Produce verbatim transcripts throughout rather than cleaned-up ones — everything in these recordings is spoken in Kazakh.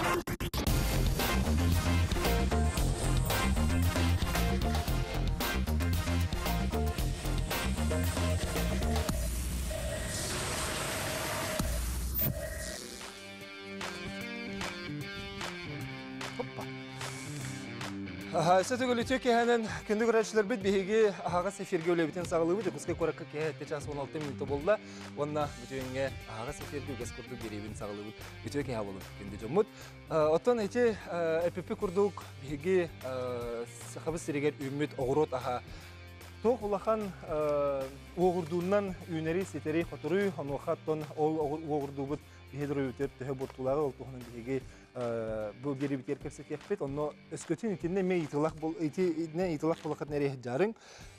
Сөтігілі төке әнін күнді көрәтшілер біт бейге ағаға сеферге өлебітен сағылығы бұд. Күске көрәккі кәйетті час он алты минуты болды. Онна бүтөңе ағаға сеферге өгес күрді беребін сағылығы бұд. Бүтөке ағылы күнді жомыд. Оттан әйте әпіпі күрдік бейге қабыз сірегер үміт оғырот аға. Тоқ ұлақан оғырдуынан үйнері сетері қотыры, онуақаттан ол оғырду бұд бейдір өтіп түхі бұртулағы ол тұғының бейге bu biri biter kerset yapet onu öskötün itinde me itilak bol iti ne itilak bolakat nereye jarın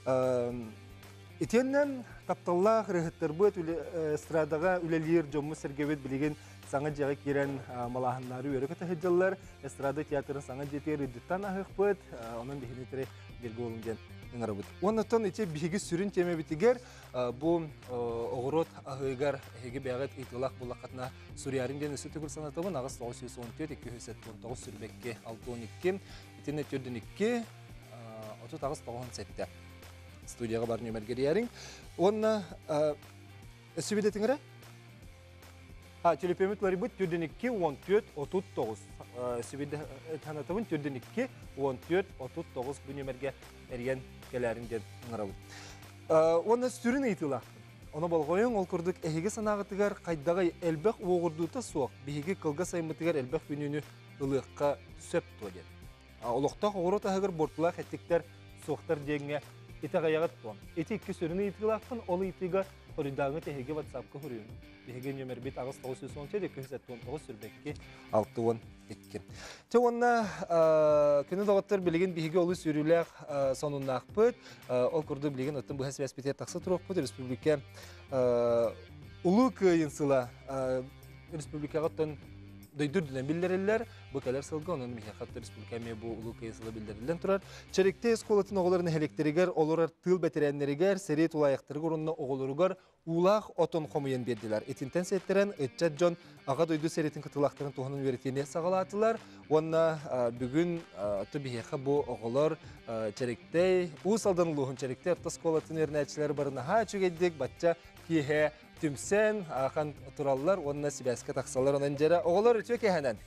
itenden taptallah rehetler bu estradaga ülelir jomu sergevet bilgen sana jaga kiren malahanları yöreket hecallar estrada tiyatrın sana jeter dittan ahıqbet onun dihinitre belge olungan ngarabut ondan ite bigi sürün teme bitiger bu oğrot ahıgar hege beğet itilak bolakatna Suriyarinden sütükül sanatımın ağız dokuz yüz on dört iki yüz on dokuz sürbekke altı on iki itine tördün iki otuz ağız doksan sette studiyaga bar nömer geriyarin onna sübide tingere ha telepemit var bu tördün iki on dört otuz dokuz sübide tanatımın tördün iki on dört otuz dokuz bu nömerge eriyen gelerinden ngarabut onna sürün itilak Onu balgoyun ol kurduk ehege sanağıtıgar qaydağı elbek oğurduta soğuk. Behege kılga saymıtıgar elbek gününü ılıqqa söp togen. Oluqtaq oğurut ahıgar bortulaq ettikler soğuktar degine ete qayağıt toğun. Ete iki sürünü itilaqın olu itiga horidağı tehege WhatsApp'ka huruyun. Behege nömer bit ağız dokuz yüz on dört iki yüz on dokuz sürbekki altı on iki. Te onna күні дағыттар білеген бейге олы сөрілер сонуын ақпыд. Ол күрді білеген өттін бұхас вәспетер тақсы тұрақ бұд. Республика ұлы күйінсіла республикаға өттін дөйдүрдінен білдерелер. Бұл кәлер сылғы, оның мехақатты республикаме бұл ұлы күйінсіла білдерелен тұрар. Чәректе эсколатын оғыларын әлектерігер, оларар тыл бәтерәнлерігер, сәрет ұлаяқтырғы орынна оғылырығар улақ отон қомыйын берділер. Етінтен сеттерен өтчат жон аға дөйді сәретін қытылақтарын туғының веретіне сағалатылар. Онна бүгін тұбихеқа бұл оғылар чәректе, ұсалдан ұлығын чәректе ұрта сколатын өрнәтшілер барына ха чүгеддік, батча кейхе түмсен, ақан тұралылар, онына сибәске тақсалар онын жәрі. Оғылар өтіе кейханан?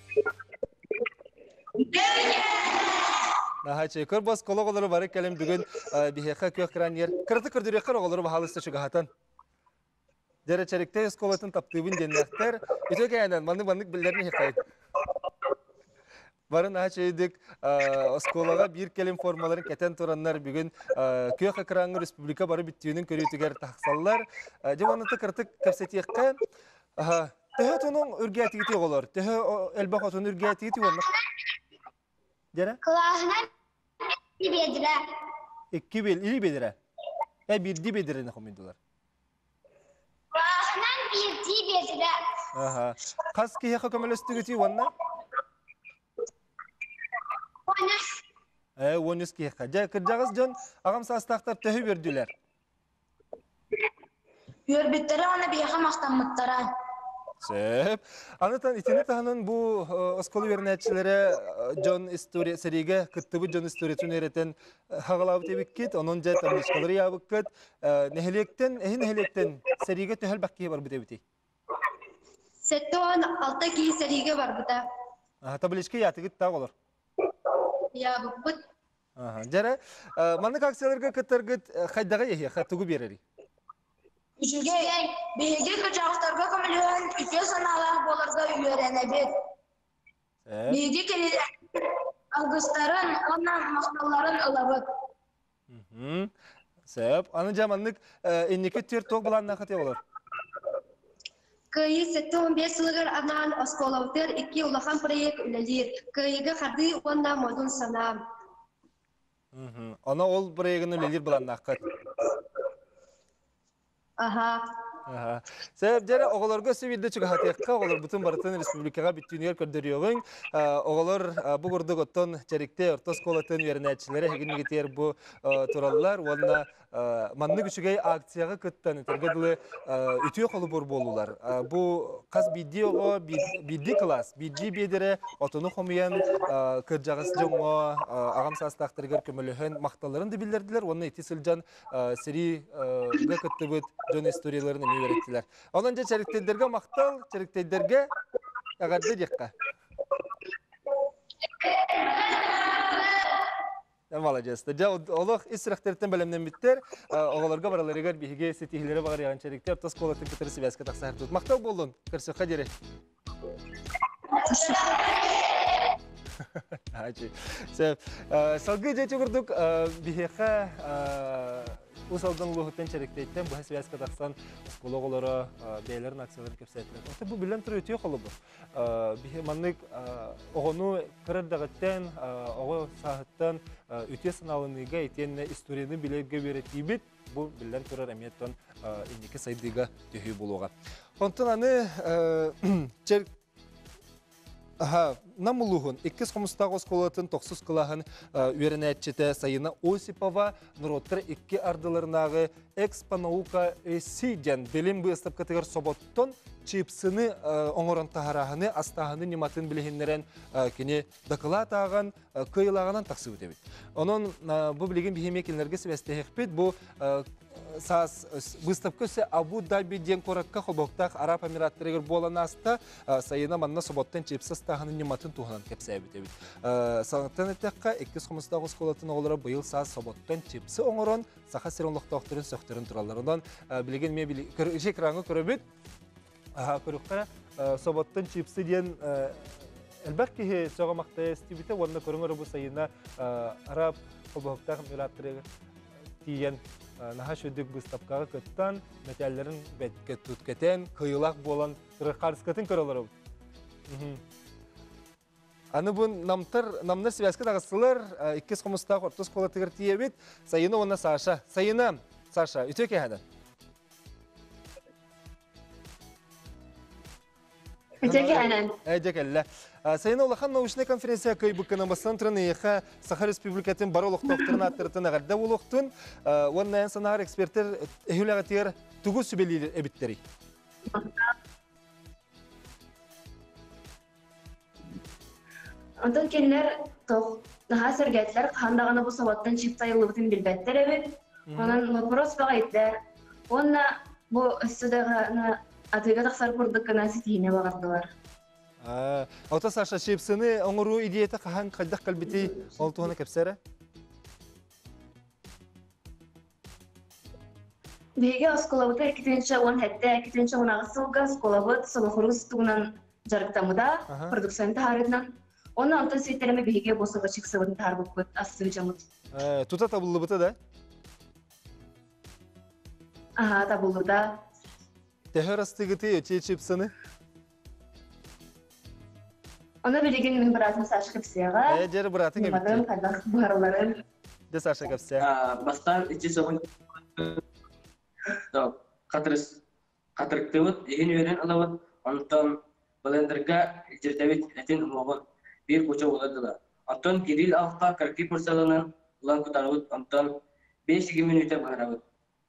Наха чекор бас кологолары бары кәлем бүгін бихеқа көк кран ер. Кырты күрдірекқар оғылары бағалысты шығағатан. Дәрі чәректе эсколатын таптыбын деннәқтер. Өтіе кейханан, маңны-маңнық білдерін хеқайын. Барын ачайдык осколага бир келем формаларын кетен тураннар бүгүн көк экрангы республика бары биттүүнүн көрүтүгөр таксаллар. Жаманаты кыртык кепсетиекке төһө тонун үргәтигити олор. Төһө элбак отун үргәтигити болмак. Жара? Классынан iki bedire. iki bel, ili bedire. E birdi bedire ne komendolар. Классынан birdi bedire. Aha. Кас кияка көмөлөстүгүти онна? Onus. Э, онус кияка. Жа кыржагыз жон агам састактар төһө бердилер. Йөрбеттері оны бияға мақтанмыттаран. Сөп. Анытан итini таһанын бу оскол вернәтчеләре Джон история сериге кыттыбы Джон историятын өйрәтен хагалабы тебиккет, онон жа табличкалары ябыккет. Нехелектен, эхин нехелектен сериге төһәл бакки бар бите-бите. Сеттон алты ки сериге бар бута. Аха, табличка ятыгыт та олар. Ябыкбыт. Аха, жара маннык акцияларга кыттыргыт хайдага яхи хатыгы берери. Üçüge beğenecek kaçaklarga kamilyon iki sanalar bolarga öğrenebir. Beğenecek keliler algısların, ondan maktalların ılabık. Sebep, anı zamanlık enneki tür tok bulanına katı olur. Kıyı sette on beş yılgar anan oskolavtır iki ulakan proyek ülelir. Kıyıga kadı ondan modun sanam. Ona ol proyeğini ülelir bulanına katı. Aha. Себеп жара оголорго сөйдө чуга хатыякка оголор бутун барытын республикага бүттүнүгөр көрдөрүөгүн оголор бу курдук оттон черикте орто школатын үйренәчилери хегинигитер бу тураллар уонна манны күчүгей акцияга кыттан тергедиле үтүө колу бур болулар. Бу каз бидиого бидди класс бидди бедере отону хомуян кыржагыс жоңо агам састактыргар көмөлөһөн макталарын да билдердилер. Уонна ити сылжан сери га кыттыбыт жон историяларын эме береттилер. Онан же чериктейдерге мактал, чериктейдерге агарды декка. Молодец. Ja олох исрахтерден белемнен биттер. Оголорга бараларыгар биһиге сетихилери багар яган чериктер тос колатын кетер связка таксар тут. Мактал болдун. Кырсыкка дере. Ачи. Се салгы жечи курдук биһиха усалдан лохотен чериктейтен бу связка таксан скологолора бейлерин акцияларын көрсөтүлөт. Ошто бу билен туруп өтүө колу бу. Биһи маннык огону кырдагыттан ого сааттан үтө сыналыныга этенне историяны билерге беретибит. Бу билен турар эметтен индики сайдыга төһү болууга. Онтон аны чер Aha, namuluğun ikkiz komustağız kolatın toksuz kılağın ürenetçite sayına Osipova Nurotlar iki ardılarınağı Expanauka Siden bilim bu ıstap kategor sobotton çipsini onuran taharahını astahını nimatın bilehinleren kini dakıla tağın kıyılağından taksib edebit. Onun bu bilgin bihimekinlerge sebestehekbet bu Сас выставка се Абу Даби ден коракка холбоктак Араб Эмираттарыгар боланаста сайына манна соботтан чипсас таханын нематын туханан кепсәбит эбит. Санаттан этекка иккис комустагыз колатын оглары быйыл сас соботтан чипсы оңорон саха серонлуктактерин сөктөрүн тураларынан билген ме билген экрангы көрөбүт. Аха көрүккара соботтан чипсы ден элбәкки сөгөмактә стибите ванна көрөңөр бу сайына Араб холбоктак Эмираттарыгар тиен Наха шөдік бұстапқаға көттан, мәтәлерін бәтке түткетен, кыйлақ болан, қарыскатын көрілері бұд. Аны бұн намнар связка дағысылар, иккіз қомыстағы ортыз қолы тігір тиебет, сайыны оны Саша. Сайыны, Саша, үті өке әді? Үтеге әнен. Әйдек әлі. Сайына олақан научный конференция көй бұққына басынан тұрын еқа Саха Республикатын бар олық тоқтырын аттырытын ағарда олықтың. Оның әйін санағар эксперттер әйіліға тегер түгі сүбелі әбіттері. Онтан кенлер наға сәргәтлер қандағаны бұл сабаттан чипсайылы бұтын білбәттер әбіт. Онан вопрос баға еттер. Онна бұл үстідіғаны атыға тақсар бұрдыққына сетейіне бағардылар. Аута Саша чипсыны оңыру идеяты қахан қайдақ қалбеті олтуғаны кәпсәрі? Беге осколабыты әкетенші он әтті әкетенші он ағысылға осколабыт солықырғы сүтігінен жарықтамыда продукцияны тағарытынан. Оны антон сүйеттеріме беге босыға чиксыбытын тағар бұп көт асты жамыт. Тута табылы бұты да? Аха, табылы да. Тәхер астығыты өте чипсыны? Оны білеген мен бұратым Саша Кәпсияға. Ә, жері бұратың әбітті. Немадым, қайдақ бұғарыларын. Де Саша Кәпсия? Бастан ичи соғын қатырықты бұд, еген өрен алауыд, онтан балендерға жердәвет әтен ұмағын бір көчі оладыла. Онтан Кирилл Алқа қырық мұрсалынан ұлан күтануыд, онтан бес-екі минута бағарауыд.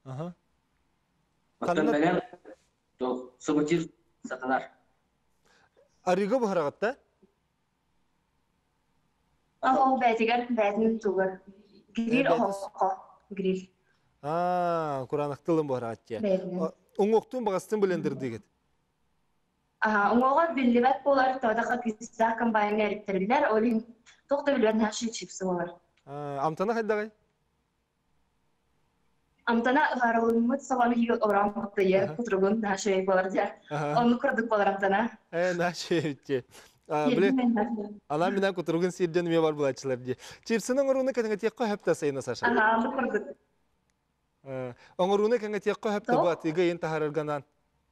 Онтан бәлен сұбытир сатанар. Арыға бұғарағатта? Ағау бәтігер бәтінің тұғыр. Грил оғауға. Грил. Аа, құранықтылын бұғарағатте. Оңоқтың бағастың білендірді кет? Оңоға білі бәт болар, тоғдаға күзді комбайны әріптерілер, олың тоқты білі бәтін әші чипсы болар. Амтана қайдағай? Амтана ғарылымыд сағаны егі орам бұқты ер, құтырғын әші болар де. Оны күрдік болар амтана. Ә, әші өтте. Ана менен күтіргін серден ме бар бұлатшылар де. Чипсының ұруыны кәдіңі текқа хөпті сайына Саша? Ана, оны күрдік. Оңыруыны кәдіңі текқа хөпті бұлат, еге ең тахарырғанан?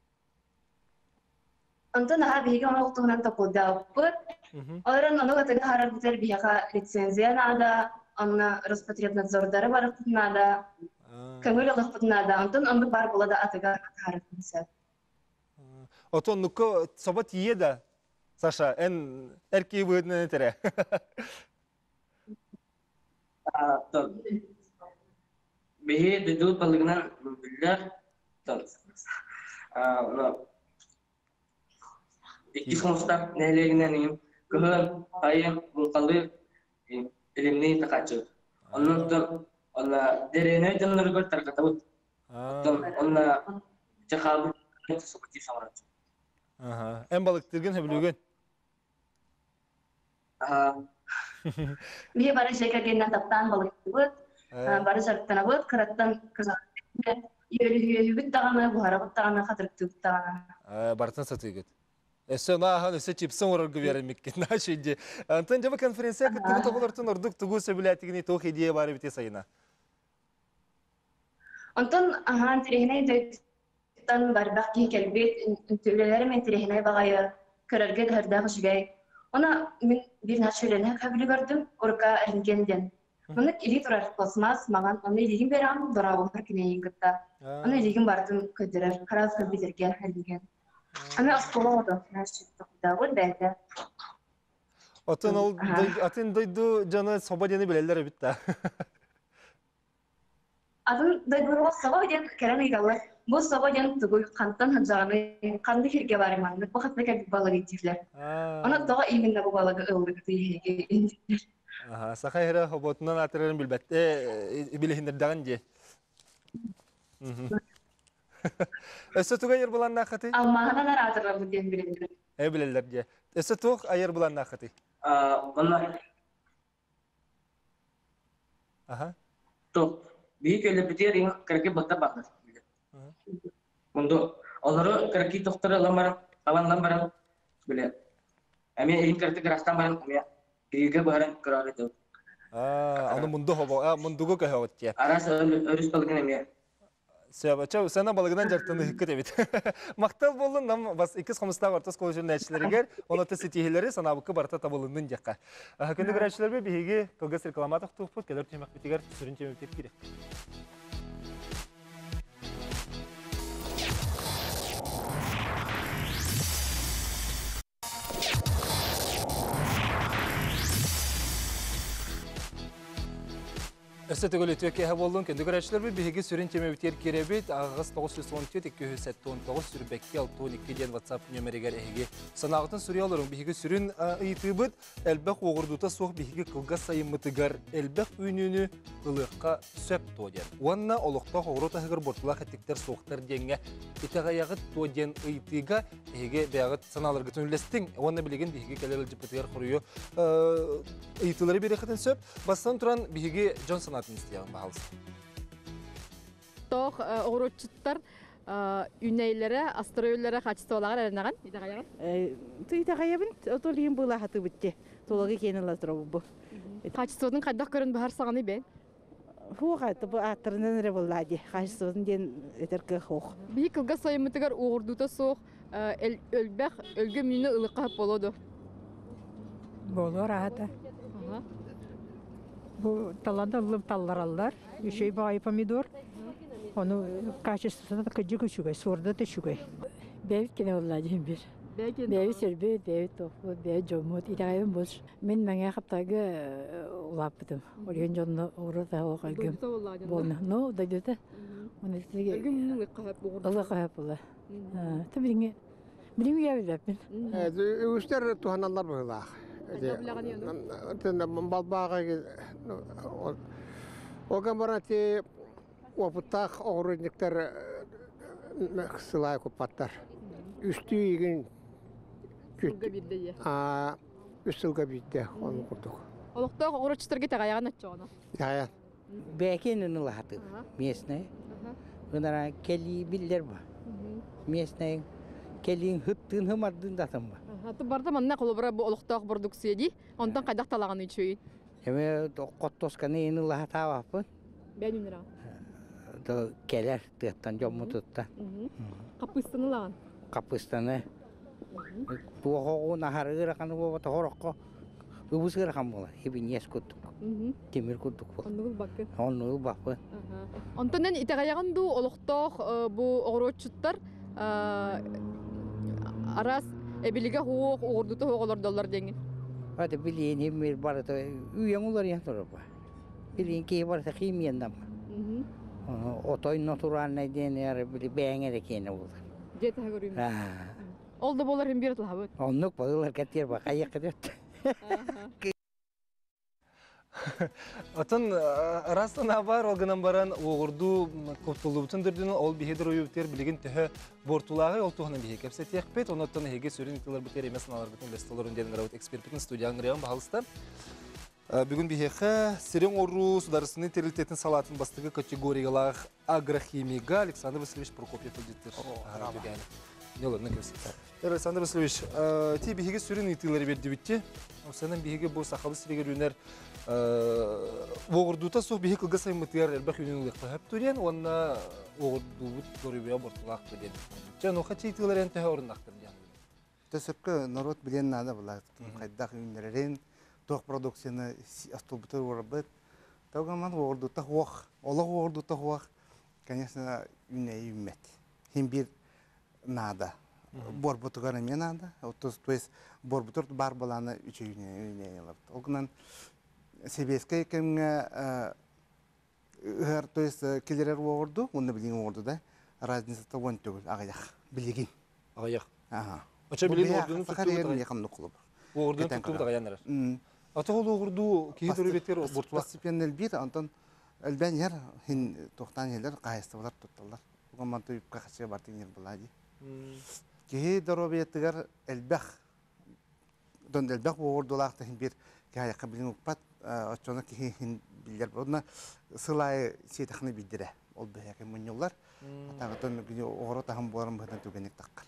Онтан аға бейге оны ұқтығынан тапылды ауыппыд. Оларын оны ғатығы харар бітер бейға лицензия нада, оны Роспотребнадзордары барықтың нада. Көңүл ылыкпытнада, онтон онду бар булада атыга харытынса. Отон нуко собот ие да, Саша, эн эрки выдны тере. Беге дөдөл балыгынан бүлләр iki sonuçta nelerine kıhın, ayın, bulkalı, elimini takacak. Onun da ona derene canları gör tarkata bu. Ona cekabı sokucu sanat. Aha. En balık dirgin hebilügün. Aha. Bihe bara şeka genden taptan balık bu. Bara sarıktana bu, kırattan kızak. Yürü yürü bit tağına, buhara bit tağına, katırık tüp tağına. Барытын сатыгыт. Эссе нахан эссе чипсын ороргу беремикке нашинде. Антон жаба конференция кыттыгы тоголортун ордук тугу сөбүләтигини тох идея бары бите сайына. Онтон ахан тирехне дөттан барбак ки келбет үнтүлелер мен тирехне багая көрөргө дәрдә хушгай. Она мен бир началена кабили gördüm орка эрингенден. Оны ири турар космос маган аны илигин берам дорабы паркинеин гытта. Аны илигин бардым көдөрөр карас көбизерген хәлген. Аны асколода нәрсәтте дагы бәдә. Отон ол атын дойду жана собадени белелер битта. Атын дойдурга собаден керен игалар. Бу собаден тугуй кантан хаҗаны канды хирге барыман. Бу хатта кәбик балык итиләр. Аны дага именно бу балыгы ылдык тиге. Aha, sakayra hobotundan atırırım bilbette bilihinderdağın je. Össe tuğ ayır bulan nakati? Almağına atırırım bu diyen bilindir. E bilirler je. Össe tuğ ayır bulan nakati? Onlar Aha. tuh büyük öyle bitirin kerke batta bakar. Untuk onları kerke doktora lambaran, awan lambaran bile. Emi elim kerke kerastan baran emi Giga baharan kerar itu. Aa, onu mundu hobo, ah mundugu kahawat ya. Aras örüs balgın emi. Seva, çav, sana balgıdan jartını hikket evet. Maktal bolun nam bas ikiz komsta vartas kolejin näçileriger, onu ta sitihileri sana bu barta tabulundan jakka. Aha kendi garaçlar be bihigi kılgıs reklamat tuğput keler temak bitiger sürün temek tepkire. Östetgölü Türkiye bolun kendi garaçlar bir bihigi sürün teme biter kirebet ağız dokuz yüz on dört iki yüz on dokuz sürbekki altı on iki den WhatsApp nömeriger ehige sanağıtın sürüyorlarım bihigi sürün itibat elbek oğurduta soğuk bihigi kılga sayımıtıgar elbek ününü ılıqqa söp toğder. Wanna oluqta oğruta hıgır bortulaq ettikler soğuktar denge itağayağıt toğden itiga ehige beyağıt sanalarga tünülestin. Wanna bilegen bihigi kelel jipetigar kuruyor itileri bir ekhatin söp bastan turan bihigi Johnson istəyəm bahalız. Тоқ оғыротчыттар үнәйлері, астеройлері қачыстығалағар әрінаған? Идағаяғын? Идағаябын, отолығын бұл ағаты бұтте. Толығы кені лаздырау бұл. Қачыстығының қайдақ көрін бұхар сағаны бән? Хуқ айты бұл аттырынан әрі бұл лади. Қачыстығын ден өтеркі хуқ. Бейі кілға сайымытығар оғырдута соқ, өлбәқ, өлгі мүні ұлыққа хап болуды? Болуар ағады. Bu talandalı tallarallar, şey bağ pomidor. Onu kâçısında da kıcı küçüğe, sorda da küçüğe. Beyt kene olacağım bir. Beyt serbe, beyt tofu, beyt jomut. İdağayım boş. Men bana kaptagı ulaptım. Oraya canlı orada o kalgım. Bolna. No, da göte. Onu istege. Ölgü ılıqqa hap oğurdu. Ilıqqa hap ola. Tabii ne? Bilim geldi ben. Üstler tuhanallar böyle. Tenda balbağa o kamarati опыттах оғырындықтар сылай көпаттар. Үсті егін үстілгі бейді оны құрдық. Олықта оғырычтырға тағаяған әтчі оны? Тағаян. Бәкенін ұлағаты, местный. Бұнара кәлі білдер ба. Местный кәлің хүттін хымардың датым ба. Хаты барда манна қолыбыра бұл олықтағы продукция дей, ондан қайдақ талаған үйчөйін? Әме қоттосканы ені ұлағата авапын. Бән үнірі? Кәлер тұқтан жомы тұтта. Қапыстаны лаған? Қапыстаны. Туғығын ағары ғырақаны болбата ғораққа. Үбіз ғырақан бола, ебін ес көттік. Темир курдук бол. Оннугул баккын. Оннугул бакпын. Онтонен итагаяған ду олохтоох бу огорочуттар арас эбилиге хуох уурдута хоголордоллар деңин. Аты билин эмир барата үйең улар ян торба. Билин ки барата химияндан. Отой натуральный ден яр били бәңер экени бул. Жете хагырым. А. Ол да болар хем бирет лабыт. Оннук болар катер ба каяк кадет. Атын растана бар олганан баран оғырду көптолубутун дырдын ол бихедер ойуптер билеген төхі бортулагы ол туғынан бихе кепсе текпет, оноттан хеге сөрін итилар бітер емес аналар бүтін бестоларын дедін ғарауыт экспертпетін студиян ғыриян бағалысты. Бүгін бихеқі сирен ору сударысыны терилтетін салатын бастығы категориялар агрохимига Александр Васильевич Прокопьев өдеттір. Не olur, ne kösün. Alexander Vasilievich, ti bihege sürün itileri verdi bitti. O senin bihege bu sakalı sürüger ürünler oğurduta soğuk bihege kılgasa imitiyer elbak ürünü lıkla hep türen, ona oğurdu doğruya bortulak bilen. Can o kaçı itileri entehe orundaktır. Tesirke narod bilen nada bular. Kaydak ürünlerin toq produksiyonu astolbutur orabıt. Tağaman oğurduta hoğ, ola oğurduta hoğ. Конечно, ürüneye ümmet. Hem bir nada. Борбуту гараме надо. То есть борбутур бар баланы үчөйүнө ялап. Огунан себеске кемге то есть келерер орду, уну билген орду да. Разницасы он түгүл, агаяк. Билеген. Агаяк. Ага. Ача билген ордуну туттубу якын кулуп. Ордуну туттубу агаяндар. Ата ол орду кийин төрөбеттер бортулак. Постепенно бир, антон элбен яр хин токтан елер кайыстылар тутталар. Огаман туйуп кача бартын ер булади. Кеһи доробиеттигер элбэх дон элбэх уурдулаах тахин бир каяка билин уппат очона кеһи хин билер бодна сылай сетахны бидире ол бэяке муньуллар атагытын гүнү огоро тахын боларым быдан түгенек таккар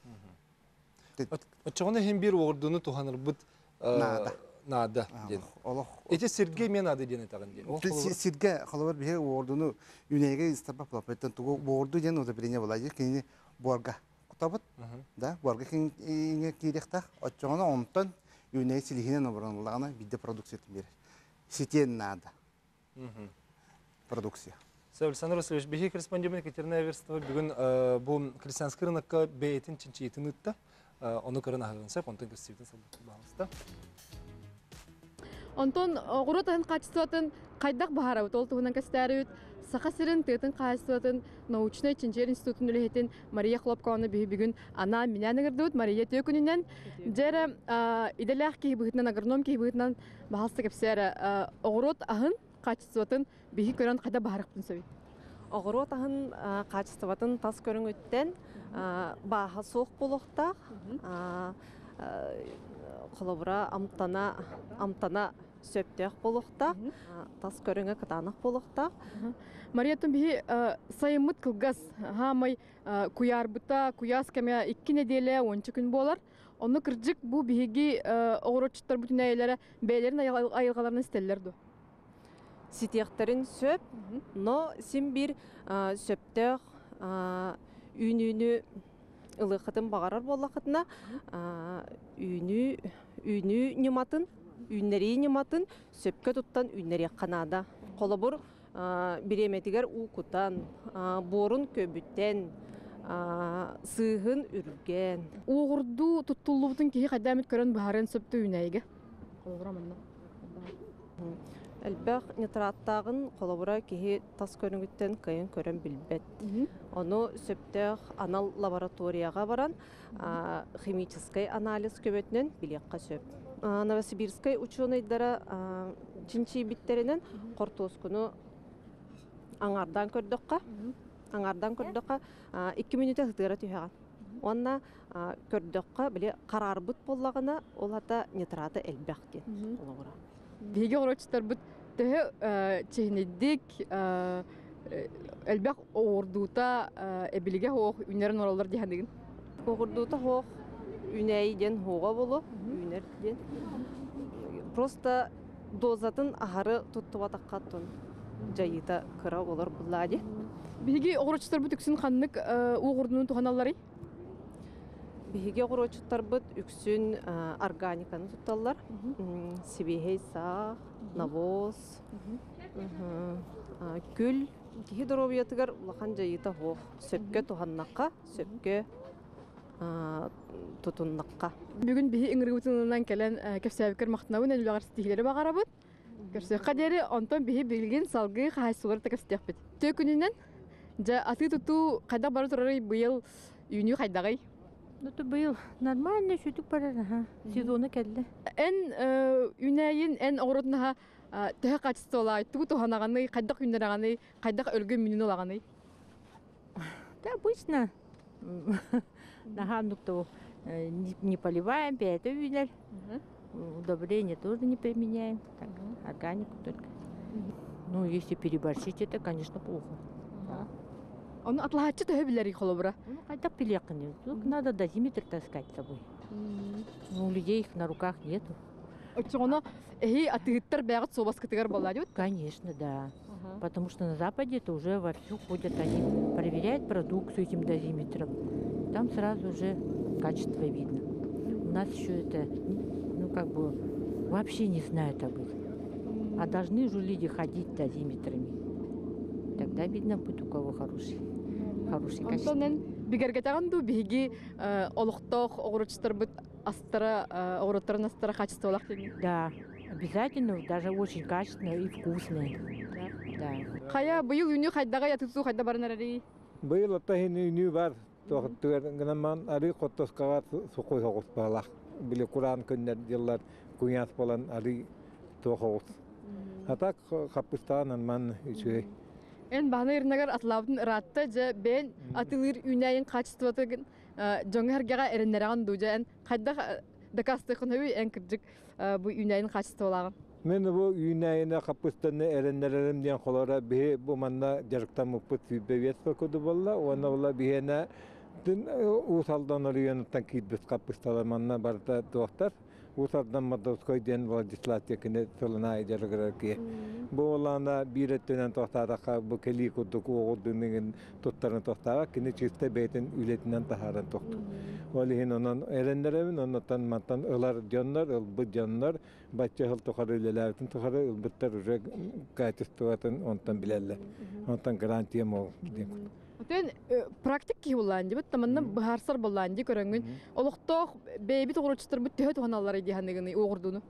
очона хин бир уурдуну туханыр бут нада нада ден олох эти Сергей мен нада ден тагын ден Сирге халыбар бихе уурдуну үнеге истапа плапеттен тугу уурду ден ода бирене болажы кини борга кутабыт да борга кинге кирехтах очоно онтон юней силихине набранлагана бидде продукция тимер сетен надо продукция Александр Васильевич бихи корреспондент Екатерина Верстова бүгүн бу крестьянский рынокка бейтин чинчийтин ытта оны көрөн агынсап онтон көстүбүтүн салбалыста Онтон огуротын качествотын кайдак бахарабыт ол тугунан кастарыбыт Сахасырын тытын кайыстыатын научный инженер институтын үлехетін Мария Хлопкованы бихи бүгін ана менен ырдыбыт Мария төкүнүнен жері иделях кейі бұғытынан, агроном кейі бұғытынан бағалсы кепсері оғырот ахын качествотын бихи көрін қайда бағарықпын сөбей? Оғырот ахын качествотын тас көрін өттен баға соқ болуқтақ, қолыбыра амтана сөптеқ болуқтақ, тас көріңі кытанық болуқтақ. Мария тун бихи сайымыт кылгас хамай куярбыта куяс кеме икки неделе ончу күн болар. Оны кыржык бу бихиги оғыротчуттар бүтүн әйлері бәйлерин айылгаларын истеллерді. Ситектерин сөп, но син бир сөптеқ үйнүнү ылықытын бағарар болақытына үйнү нематын, үйнери нематын сөпке туттан үйнери қанада. Қолыбыр биреметигер укутан, борун көбүттен, сыгын үрген. Оғырду туттулубутун кеһи кайдамит көрөн баарын сөптө үйнәйге. Элбэх нитраттагын колобура кеһи тас көрүнгүттен кайын көрөн билбет. Ону сөптөх анал лабораторияга баран химический анализ көбөтүнөн билекка сөп. Новосибирской ученыйдара чинчи биттеринен кортоскуну аңардан көрдөкка, аңардан көрдөкка икки минутта хытыра түйөгөн. Онна көрдөкка биле карарбыт боллагына ол ата нитраты элбехти олора. Биге орочтар бут тө чехнедик элбех ордута эбилиге хох үнерен оралдар дигәндеген. Ордута хох үнәйден хога болу, үнерден. Просто дозатын ахары туттуба таккаттын. Жайыта кыра олар буллади. Биги огурчтар бут үксүн ханнык угурдунун туханаллары. Биһиге гурочуттар бит үксүн органиканы тутталлар. Сибихей сах, навоз, күл, кихи доробиятыгар улахан жайыта хох. Сөпкө туханнакка, сөпкө тутуннакка. Бүгүн биһи иңригутунан келен кепсәбикер мактнабын элбагар стихилери багарабыт. Көрсөкка дери онтон биһи билген салгы хайсулар текестеппит. Тө күнүнен жа аты туту кайда бары турары быйыл үйүнү кайдагай. Ну быйыл нормально шүтүк барар, ха. Сезоны келди. Эн үнәйин эн огоротнаха төһө качестволай, туу туханаганы, кайдак үннәраганы, кайдак өлгөн мүнүн олаганы. Да обычно. Нахамнукту не поливаем, пять үйнер. Удобрения тоже не применяем. Так, органику только. Ну, если переборщить, это, конечно, плохо. Он атлахачы төһө билери холобра. Ну, кайдак пилекни. Тут надо дозиметр таскать с собой. Ну, у людей их на руках нету. Очоно эхи атыгыттар бягат собас кытыгар болладыт? Конечно, да. Потому что на Западе это уже вовсю ходят, они проверяют продукцию этим дозиметром. Там сразу уже качество видно. У нас еще это, ну, как бы, вообще не знают об этом. А должны же люди ходить дозиметрами. Тогда видно будет, у кого хороший, хороший качество. Бигергетаганду биги олухтох огурчтар бит астара огуроттарын астара качество лахтыны. Да, обязательно, даже очень качественное и вкусное. Да. Кая быйыл үнү кайдага ятысу кайда барнарары? Быйыл оттахин үнү бар. Тоқтыр гынаман ари коттоскага сукой хогус балах. Биле Куран көннер жыллар куяс балан ари тохогус. Атак капустан ман үчөй. Эн баны ирнагар атлабын ратта же бен атылыр үнәйин качествотыгын жоңаргага эреннераган дужа эн кайда дакастыкын хөй эн кыржык бу үнәйин качестволаган. Мен бу үйнәйіне қапыстаны әрендерерім ден қолара бе bu manna жарықтан мұппыт сүйбе көді болла, оны ола бейіне ұсалдан орыйыныттан кейдбіз қапысталар манна барда доқтар. Ұсалдан Мадовской ден Владислав екіне солына айдарығырар ке. Бұл олана бір өттінен тоқтадақа бұл келі күдік оғырдының тұттарын тоқтаға кені чисті бәйтін үлетінен тахаран тоқты. Ол ең онан әрендерерім, оннан мантан ылар жонлар, ылбы жонлар, бачча хыл тухары үлеләбитин тухары ылбыттар уже качествоватын онтан билелле. Онтан гарантия мол. Отен практик ки булланды бит таманна бахарсар булланды көрөнгөн. Олукток бейбит огурчтар бит төһө туханалар иди ханныгыны огурдуну.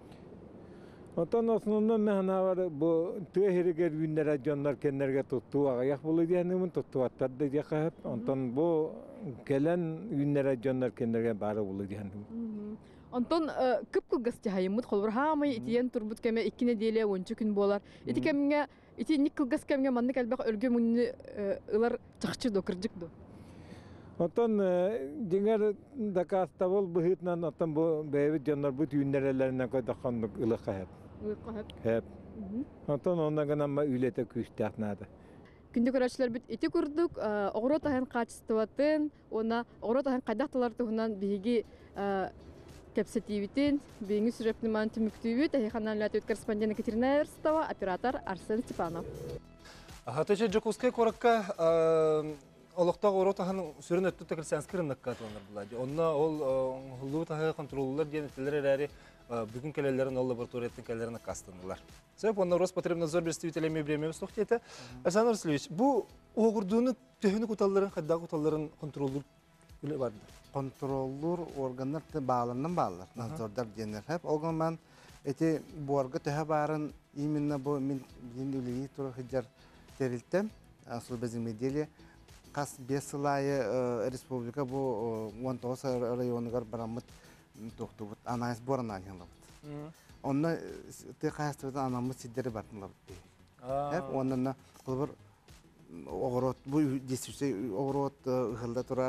Онтан основном механа бар бу төһөргер үннәр жонлар кеннерге тутту аяк булы дигәннең тутту аттар да якап. Онтан бу келен үннәр жонлар кеннерге бары булы дигәннең. Антон кып кылгас жайымыт холбор хамы итиен турбут кеме икки неделе ончу күн болар. Ити кемге ити ник кылгас кемге манны келбек өлгө мүнү ылар чакчы до кыржык до. Антон дигер дакаста бол быхытнан аттан бу бейбит жоннор бу үннерлеринен койдакандык ылы кайып. Ылы кайып. Хеп. Антон ондан гана ма үйлете күстәкнады. Күндө көрөчлөр бит ити курдук, огоро тахын качестватын, она огоро тахын кайдакталар туһунан биги Кепсетивитин, бейнги сюжетный манты мюктивит, а ханан лятует корреспондент Екатерина Эрстова, оператор Арсен Степанов. Хатыча Джоковская коракка олоқтақ оротахан сүрін өтті тәкірсәнскірін наққатыланыр бұлады. Онна ол ғылу тағы контроллар ден етілер әрі бүгін кәлелерін ол лабораторияттың кәлелерін қастандылар. Сөйіп, онна Роспотребнадзор представителями бремеміз тоқтеті. Александр Васильевич, бұл оғырдуыны төхіні құталарын, қаддағы құталарын контроллар үлі барды? Контроллур органдар bağlarından bağlar. Nazordar denir hep. O zaman eti bu arga töhe barın именно bu min yenileyi turu hıcar teriltem. Asıl bizim medeli kas beslaya respublika bu on dokuz rayonlar baramıt toxtubut analiz boranal yanlabt. Onna te qayastıdan anamız sidleri bartınlabt. Hep ondan qılbır Oğrot bu desişte oğrot hılda turar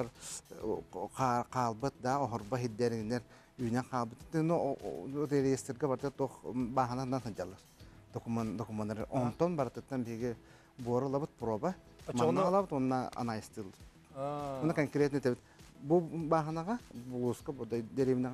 qalbıt da ohorba hidderinler üyne qalbıt no o reyestrga barda toq bahanandan tanjallar dokumen dokumenler onton bardattan bege boru labıt proba manna alab onna analistil ona konkretne tebit bu bahanaga bu uska bu derevna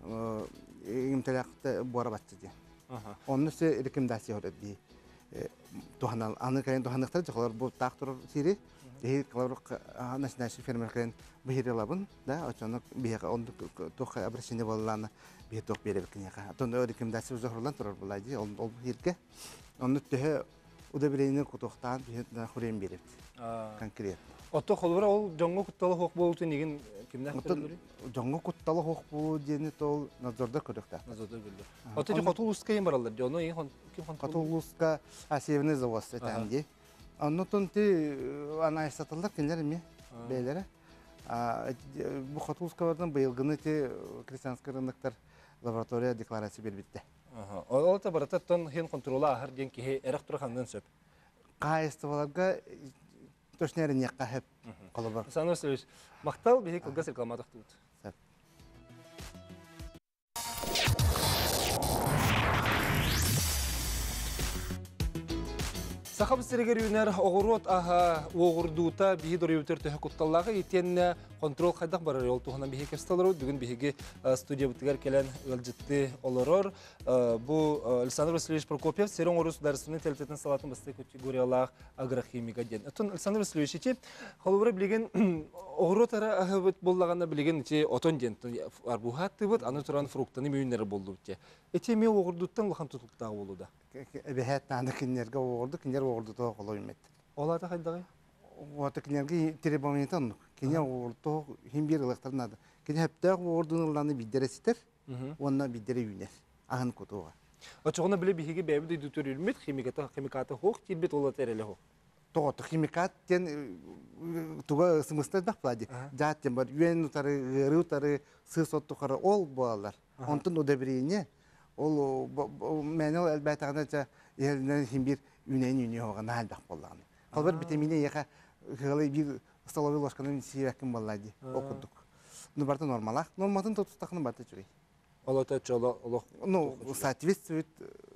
imtilaqta bora batdı onu se rekomendasiya horadi tuhanal anı kayn tuhanıqtar jaqlar bu taqtur siri Эһи калорок начинающий фермерген бихирелабын, да, очонок бияга онду тох обращение болланы бир тох беребек кенега. Атон рекомендация зохрулан турар булайди, ол ол бирге. Онду төһө удобрение кутохтан бир хурем берет. Конкретно. Ото холбора ол жоңго кутталы хок болду деген кимдер көрүлүр? Жоңго кутталы хок бу дени тол надзорда көрөктө. Надзорда көрүлүр. Ото же котулуска эм баралар. Жоно эң ким хон котулуска асевный завод этанди. Аннотон ти анай сатылар кинер эми бейлери. А бу котулускалардан быйылгыны ти крестьянский рыноктар лаборатория декларация бербитте. Ага. Ол та барататтан хен контрола ахар ден ки эрак тургандан сөп. Кайыстыбаларга точно не кахып калабар. Санар сөз. Мактал бихи кылгас рекламадык тут. Сахаб сирегер юнер оғырот аха оғырдута бихи дөрөйтер төһө кутталлага итен контрол хайдак барар ол туханан бихи кесталар бүгүн бихиге студия бутгар келен ылжытты олорор бу Александр Васильевич Прокопьев Серон Орус дарысының телететін салатын басты категориялах агрохимика ден. Отон Александр Васильевич ичи холбура билеген оғырот ара ахыбыт боллаганда билеген ичи отон ден арбухат тыбыт аны туран фруктаны мүйүннери болду ичи. Эти ме оғырдуттан лахан тутуктагы болуда. Эбехет нанда кинерге оғырды, кинер оғырды тоғы қолой мет. Олады қайдағай? Оғырды кинерге теребоментан, кинер оғырды химбир ылықтар нады. Кинер хептағы оғырдың ыланы биддері ситер, онына биддері үйнер, ағын көтуға. Очоғына біле бігеге бәбі дөйді төрілмет, химикаты хоқ, тилбет ола тәрелі хоқ. Тоғыты химикат тен туға сымыстар дақ плади. Жаттен бар, үйен ұтары, ғыры ұтары, сыз оттықары ол болалар. Онтын удобрение ол мәнел әлбәтағына елінен химбир үнен үйне оған әлбәқ болағаны. Қалбар витамине еқа ғылы бір столовый ложканы сирәкім болады оқыдық. Ну, барты нормалақ. Норматын тұтыстақыны барты жүрей. Ол өте чолы олық? Ну, соответствует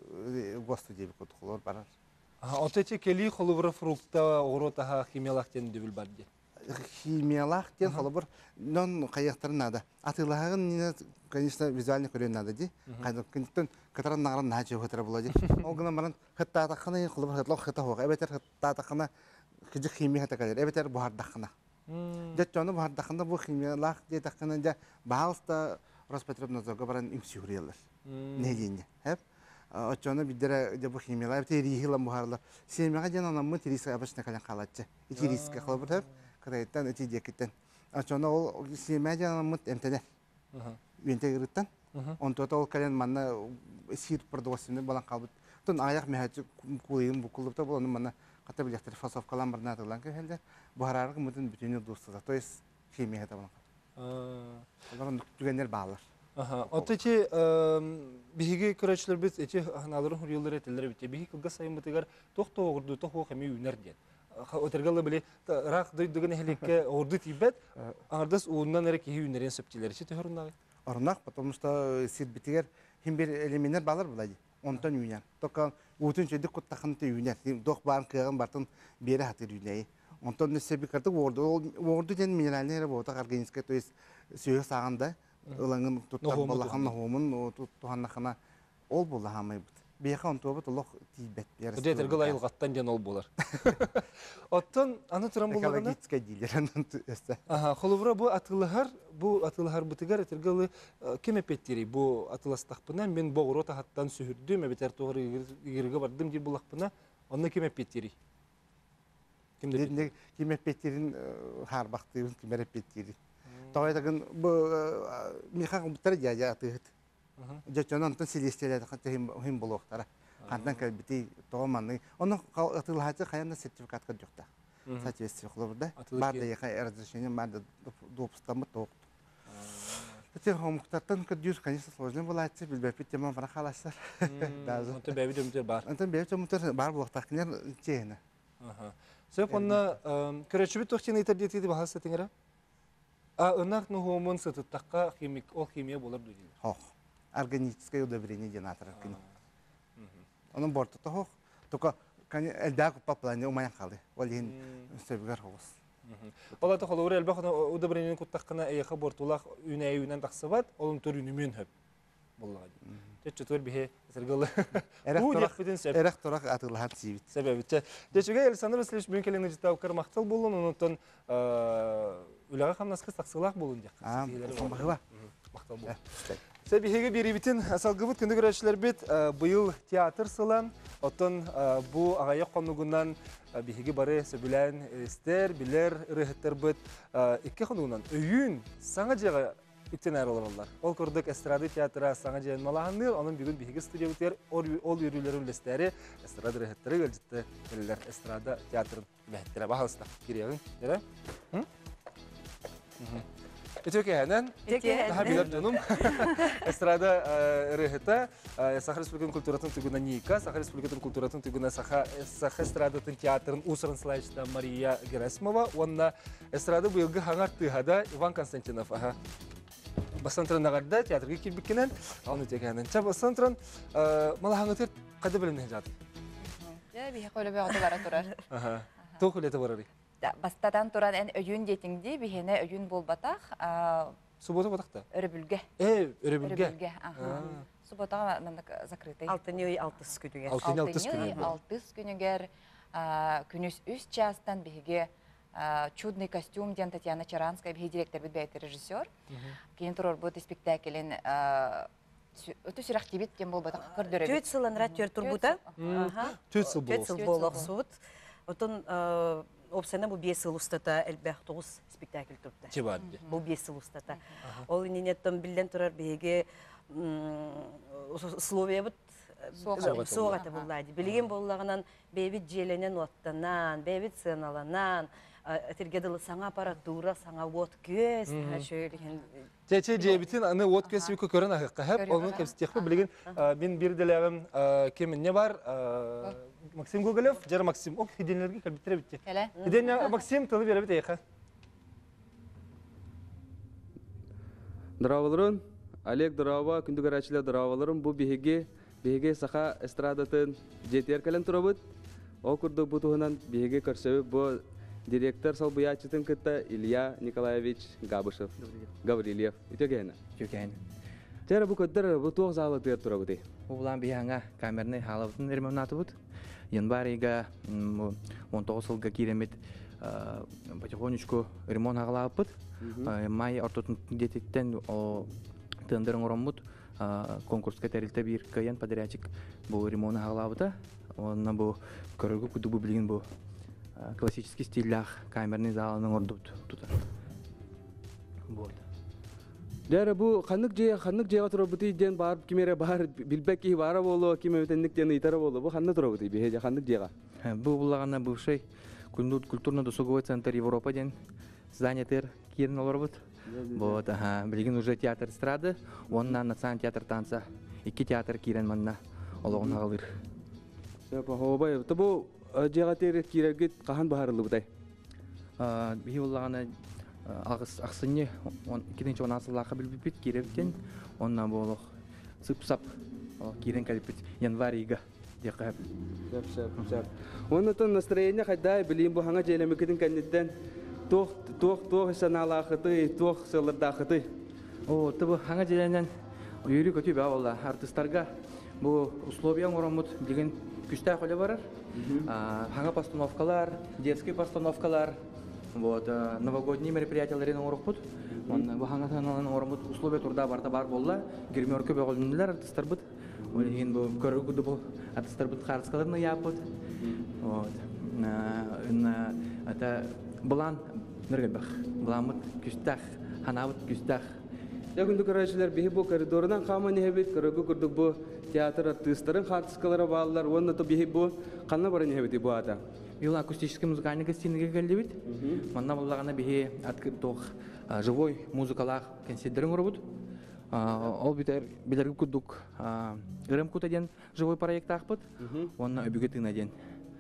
ГОСТу дейбі көтіқылар барар. Отече келі қолыбыры фрукта оғыротаға химиялақ тен дөбіл барды? Химиялақ тен қолыбыр нон қайықтары нады. Атылағын, конечно, визуально көрен нады де. Қайдықтан катаран нағыран нағычы өтірі болады. Ол ғына маран хыттатақына қолыбыр хытлау хытта хоға. Әбетер хыттатақына күжі химия хыта кәдер. Әбетер бұхардақына. Жет жоны бұхардақында бұл химиялақ детақына да бағылыста Роспотребнадзорға баран имсюриялар. Не дейіне. Отчоны биддері бұл химиялар. Әбетер рихилан бұхарлар. Семеға ден анамы терисі абышына кәлен қалатшы. Ити рискі қолыбыр кырайттан өте декеттен. Ачона ол семәден мут эмтене. Үйенте кырыттан. Онтота ол кален манна сир продовольственный балан калбыт. Тон аяк мехачы кулыйым букулыпта болону манна ката билектер фасовкалан барна тылан келде. Бухарарык мутун бүтүнү дустуза. То есть химия та балан. Олар түгенер баалар. Аха. Отечи биһиги көрөчлөр биз эчи ханаларын хурьюлар этелер бите. Биһи кылга сайын бытыгар тохто огурду тохо хами үнер ден. Отергалы биле рак дойдуган хелекке орду тибет. Ардас ууннан эре киһи үнерен сөптилер. Чи төрүнагы? Орнак, потому что сирбитигер химбир элементер балар булады. Онтон үйнер. Тока утун чөйдүк куттахынты үйнер. Док барын кыган бартын бери хатыр үйнер. Онтон несеби кырдык орду. Орду ден минеральный работа органическая, то есть сүйө саганда ылаңын туттан балахан нахомун туханнахана ол болла хамайбыт. Бияха онтобут олох тийбет. Өде тергыл айылгаттан ден ол болар. Оттон аны туран боллагана экологическая дилер анын эсте. Аха, холубра бу атылыгар, бу атылыгар бутыгар тергылы кеме петтери бу атыластакпына мен богро тахаттан сүрдүм, бетер тогры игерге бардым деп булакпына, онны кеме петтери. Кимде кеме петтерин харбактыбын кеме петтери. Тойтагын бу механ буттар жажа атыгыт. Жачанан тан селестелер хатым хим блоктара. Хантан калбити тооманы. Оны атылгачы каянда сертификатка жокта. Соответствие кылыбырда. Барды яка разрешение барды допустамы ток. Эти хомуктаттан кадюс, конечно, сложно было идти, билбепит тема барахаластар. Даже. Онтон беби дөмтөр бар. Онтон беби дөмтөр бар блоктакнер чейна. Аха. Сөп онна көрөчүбүт тохтен интердети деп бахаса теңера. А ынак нухомун сытыттакка химик, ол химия болар дүйдү. Хох. Органическое удобрение генатора. Onun bortu toh, toka kan eldak pa plane o mayan khalde. Walin sebigar hos. Ola ta холовре elbaq udobrenini kuttaqna ay khabortulaq үнәй үнән тақсыбат, олын төр үнүмен хөп. боллага. Төчөтөр бихе сыргылы. Эрек эрек торак атылган сибит. Себебиче. Дечеге Александр Васильевич мен келеңе житау кырмактыл болун, онтон үлага хамнаскы саксылак болун жак. А, мактал мактал бол. Себихеге берибитин асалгыбыт күндү көрөчлөр бит быйыл театр сылан, отон бу агая конугунан бихеге бары сөбүлән эстер, билер, рыхтер бит икки конугунан өйүн саңа жага үттен арылалар. Ол көрдік эстрады театры саңа жайын малағанды, оның бүгін бейгі студия өтер, ол үйрілері үлестері эстрады рөхеттері өлжітті өлілер эстрада театрын бәттері. Бағалысына керегін, ері? Өтеке әнен? Daha білер жонум. Эстрада рөхетті, Саха Республикатын культуратын түгіна Ника, Саха Республикатын культуратын түгіна Саха эстрадатын театрын усырын слайшта Мария Герасимова, онна эстрады бұйылғы хаңар тыхада Иван Константинов. Басантран нағарда театрға келбеккенен, алын өтекенен. Ча басантран малағаңы тер қады білімден жады? Я бейе қөлі бей ғоды бара тұрар. Тоқ өлеті барары? Бастадан тұран ән өйін детіңді, бейіне өйін бол батақ. Суббота батақта? Өрібілге. Э, өрібілге? Өрібілге, аха. Субботаға мәндік закрытый. Алтыны ой алтыс күнігер. Алтыны алтыс күнігер. Алтыны алтыс күнігер. Күніз үз частан бейге «Чудный костюм» ден Татьяна Чаранская, бейге директор бейт бәйті режиссер. Кейін тұрор бұд спектаклін өті сүрақ дебет кен бол батақ көрдірі. Төт сылын рәттер тұрбута. Төт сыл бол. Төт сыл бол ақсуыт. Отын опсана бұл бес сыл ұстата әлбәқ тоғыз спектакль тұрбута. Чебар. Бұл бес сыл ұстата. Ол иненеттен білден тұрар бейге словия бұд соғаты боллайды. Білген боллағынан бейбіт желенен оттанан, бейбіт сыналанан, Тергеділі саңа аппаратура, саңа от көз. Тече жебітін аны от көз үйкі көрін ақыққа әп, оның кәпістеқпі білген мен бір діләғім кеміне бар Максим Гоголев, жары Максим, оқ хиденлерге кәлбеттірі бітті. Хиден Максим тылы бері біт әйқа. Дыравалырын, Олег Дырава, күнді көрәчілер дыравалырын, бұл бейге, бейге сақа эстрадатын жетер кәлін тұрабыд. Ол күрді бұтығынан бейге көрсөбі бұл директор салбыячытын кытта Илья Николаевич Габышев, Гаврилев. Үтекені? Үтекені. Тәрі бұл көттір бұл тоқ залы тұйыр тұра бұты? Оғылан бейхаңа камерны халавытын әрмемнаты бұд. Январыға он тоғыз сылға керемет потихонечку ремонт ағылап бұд. Май ортотын дететтен тындырын орын бұд. Конкурсқа тәрілті бір кайын подрядчик бұл ремонт ағылап бұда. Онына бұл көрігі күді бұл білген бұл классический стилях камерный залының орды тұтар. Дәрі бұл қанық жеға қанық жеға тұра бұты ден барып кемері бар білбәк кей бара болу, кеме өтенлік дені итара болу. Бұл қанық тұра бұты бейде қанық жеға? Бұл бұлағана бывший культурно-досуговой центр Европа ден здание тер керін олар бұд. Білген уже театр эстрады, онна национальный театр танца, екі театр керін манна олығын ағылыр. Бұл жеға тері керегет қахан бағарылы бұдай? Бей олағана ақсыне екінші он асылақы білбіпет керектен, онна болық сып-сап керен кәліпет январыға деқі әп. Онытын настроение қайдай білейін бұл хаңа жайлемекетін кәндеттен тоқ-тоқ саналақыты, тоқ сылырдақыты. О, тұбы хаңа жайленен үйірі көтіп бә олла артыстарға бұл условияң орамыд деген күшті қолы барар. Хаңа постановкалар, детский постановкалар, новогодние мероприятияларын оңырық бұд. Бұл хаңа саналарын орамыд условия тұрда барда бар болла, гримеркі бәғылынылар артыстар бұд. Олеген бұл көрі күді бұл артыстар бұд қарыскаларына яп бұд. Бұлан нұргел бақ, бұламыд күштақ, ханабыд күштақ. Күнді көрәшілер бейі бұл коридорынан қаман ехебет, көрігі күрдік бұл театр артыстарын қартыскалары балылар, оны то бейі бұл қанна барын ехебет бұл ата? Бұл акустический музыкальный гостиныйға кәлді бет. Манна бұлағана бейі открыт тоқ живой музыкалақ концерттерін ұры бұд. Ол білергі күрдік ұрым күт әден живой проект ақпыд, онына өбігетін әден.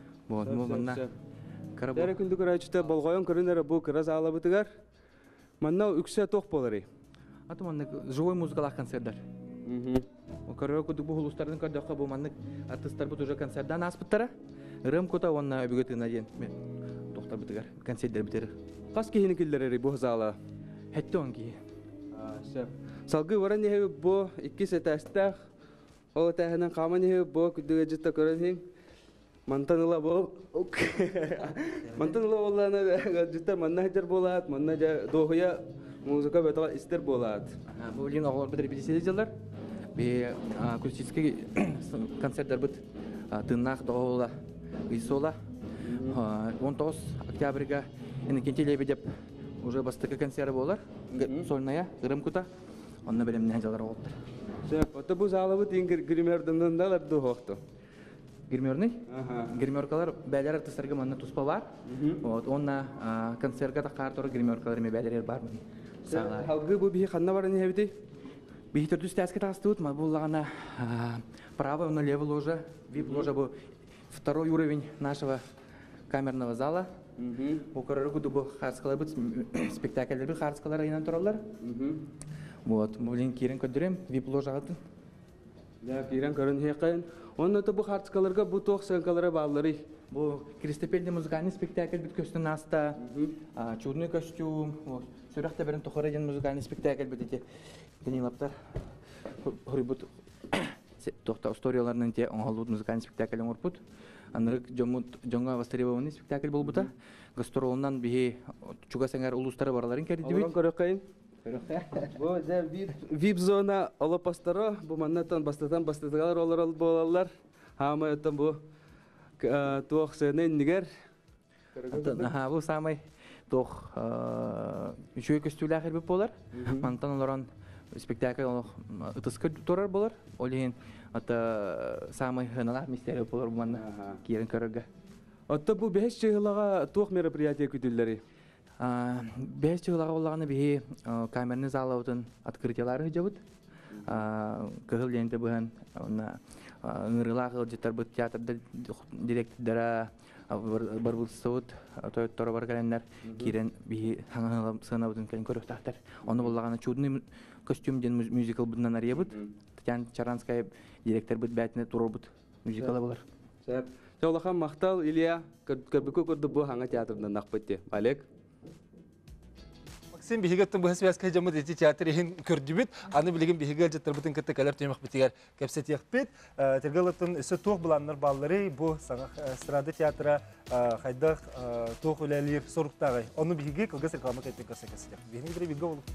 Дәрі күнді көрәчіті болғайын көрінері бұл кіраз ала бұтығар, манна үксе тоқ болары. Аты манны живой музыкалақ концерттер. Көрі күдік бұл ұлыстардың көрдіққа бұл манны артыстар бұт уже концертдан аспыттара. Үрім күта онына өбігетін әден тоқтар бұтығар, концерттер бітері. Қас кейіні келдері бұл зала? Әтті оң кейі. Салгы варан нехе бо икки сетастах. О тахынан кама нехе бо күдүгө житта көрөн хин. Мантаныла бо. Мантаныла боллана житта манна жер болат, манна жа дохуя музыка бетала истер болат. Бу лин оглор битер билсезелер. Бе акустический концерттер бит тыннах догола исола. он тоғыз октябрьга энекенти лебедеп уже бастыкы концерты болар. Сольная Грымкута. Онна белемне жалар болду. Сеп, ото бу залыбы тиңгер гримерден да лабду хокто. Гримерный? Гримеркалар бәлер артистерге манна туспа бар. Вот, онна концертка такар гримеркалар ме бәлер бар. Халгы бу бихи ханна бар не бити? Бихи төрдүс тәске тастут, ма буллагана право на лево ложа, вип ложа бу второй уровень нашего камерного зала. Бу көрөргү бу харскалар бу спектакльдер бу харскалар айнан туралар. Вот, булин кирен көдүрем, вип ложагатын. Да, кирен көрөн хекен. Онна то бу харскаларга бу токсанкалары баллары. Бу Кристопельный музыкальный спектакль бит көстүн аста, чудный костюм, вот. Сөрөктө берен тохореген музыкальный спектакль бит эти Данилаптар. Хорибут тохта историяларынан те оңолут музыкальный спектакль оңорпут. Анрык жомут жонга востребованный спектакль болбута. Гастролунан бихи чуга сеңер улустары барларын керди бит. Көрөкөйн. Бу да вип зона алапастары бу маннатан бастатан бастаталар олар болалар. Хамаятан бу тохсенен нигер. Ага, бу самый тох үчөй көстүләхер бит болар. Мантан оларан спектакль ытыскы турар болар. Олин ата самый хыналар мистерия болар манна кирен көрөргө. Ата бу беш жылга тох мероприятие күтүлләри. Беш жылга боллаганы бихи камерный залаутын открытиялары жабыт. Кыгыл ленте быган на ыңырылагы житар бут театрда директордара барбылсыут тойтора бар календар кирен бихи хаңалам сынаутын кен көрөктактар. Оны боллаганы чудный костюм ден мюзикл бутнан арыябыт. Татьяна Чаранская директор бут бәтине турбут мюзикл болар. Сәп. Жолахан мактал Илья көрбүкө көрдү бу хаңа театрдан накпытты. Олег. Максим бихигеттен бу связка жамы дети театрын көрдүбүт. Аны билген бихигел жаттырбытын кеттекалар темек битигер кепсе текпит. Тергалатын өсө ток буланнар баллары бу саңа эстрада театра хайдак ток үлелер соруктагы. Оны бихиге кылгыс реклама кеттек көрсөкөсү. Бихиге бире билге болуп.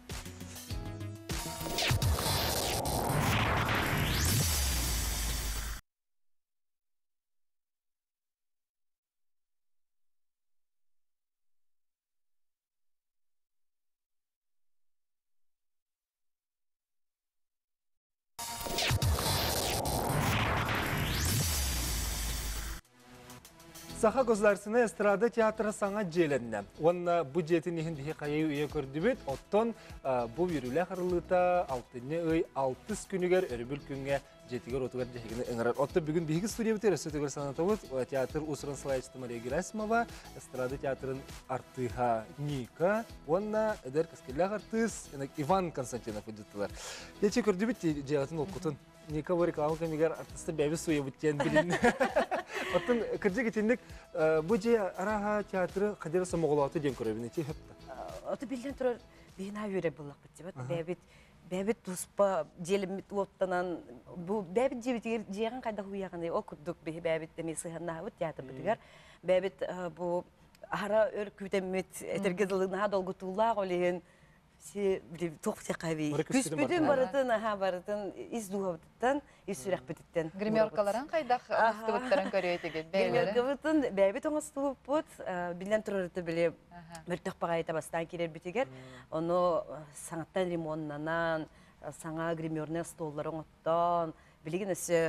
Саха государственная эстрада театры саңа желенне. Онна бюджетін ехін бихе қайы үйе көрдібет, оттон бұл үйрілі қырылыта алтыны үй алтыс күнігер өрібіл күнге жетігер отығар жехігіні ұңырар. Отты бүгін бихі студия бітер, өсетігер санатауыт, театр Усырын Слайчты Мария Герасимова, эстрада театрын артыға Ника, онна әдер кәскелі артыс, Иван Константинов үдеттілер. Ече көрдібет желетін оқытын. Ника var реклама камигар артисты бәбі суя бүттен білін. Оттын кірже кетендік бұл же араға театры қадері самоғылауты ден көребіне те хөпті. Оты білден тұрар бейін әуері болақ бітті. Бәбіт бәбіт тұспа желімет оттанан бәбіт жебет жеған қайда хуяғандай ол күрдік бәбіт демей сығанна өт театр бітігер. Бәбіт бұл ара өр күтемет әтергеділігіна долгытулақ олеген Си тоқти қави. Күспүдүн барытын, аха барытын, из дуғабыттан, из сүрек бітіттен. Гримеркаларын қайдақ аңыстыбыттарын көрі өтеген бәйлері? Гримеркаларын бәйбет оңыстыбы бұд, білден тұрырыты біле мөртіқ бағайта бастан керер бітігер. Оны саңаттан ремоннанан, саңа гримерный столлар оңыттан, білеген өсі,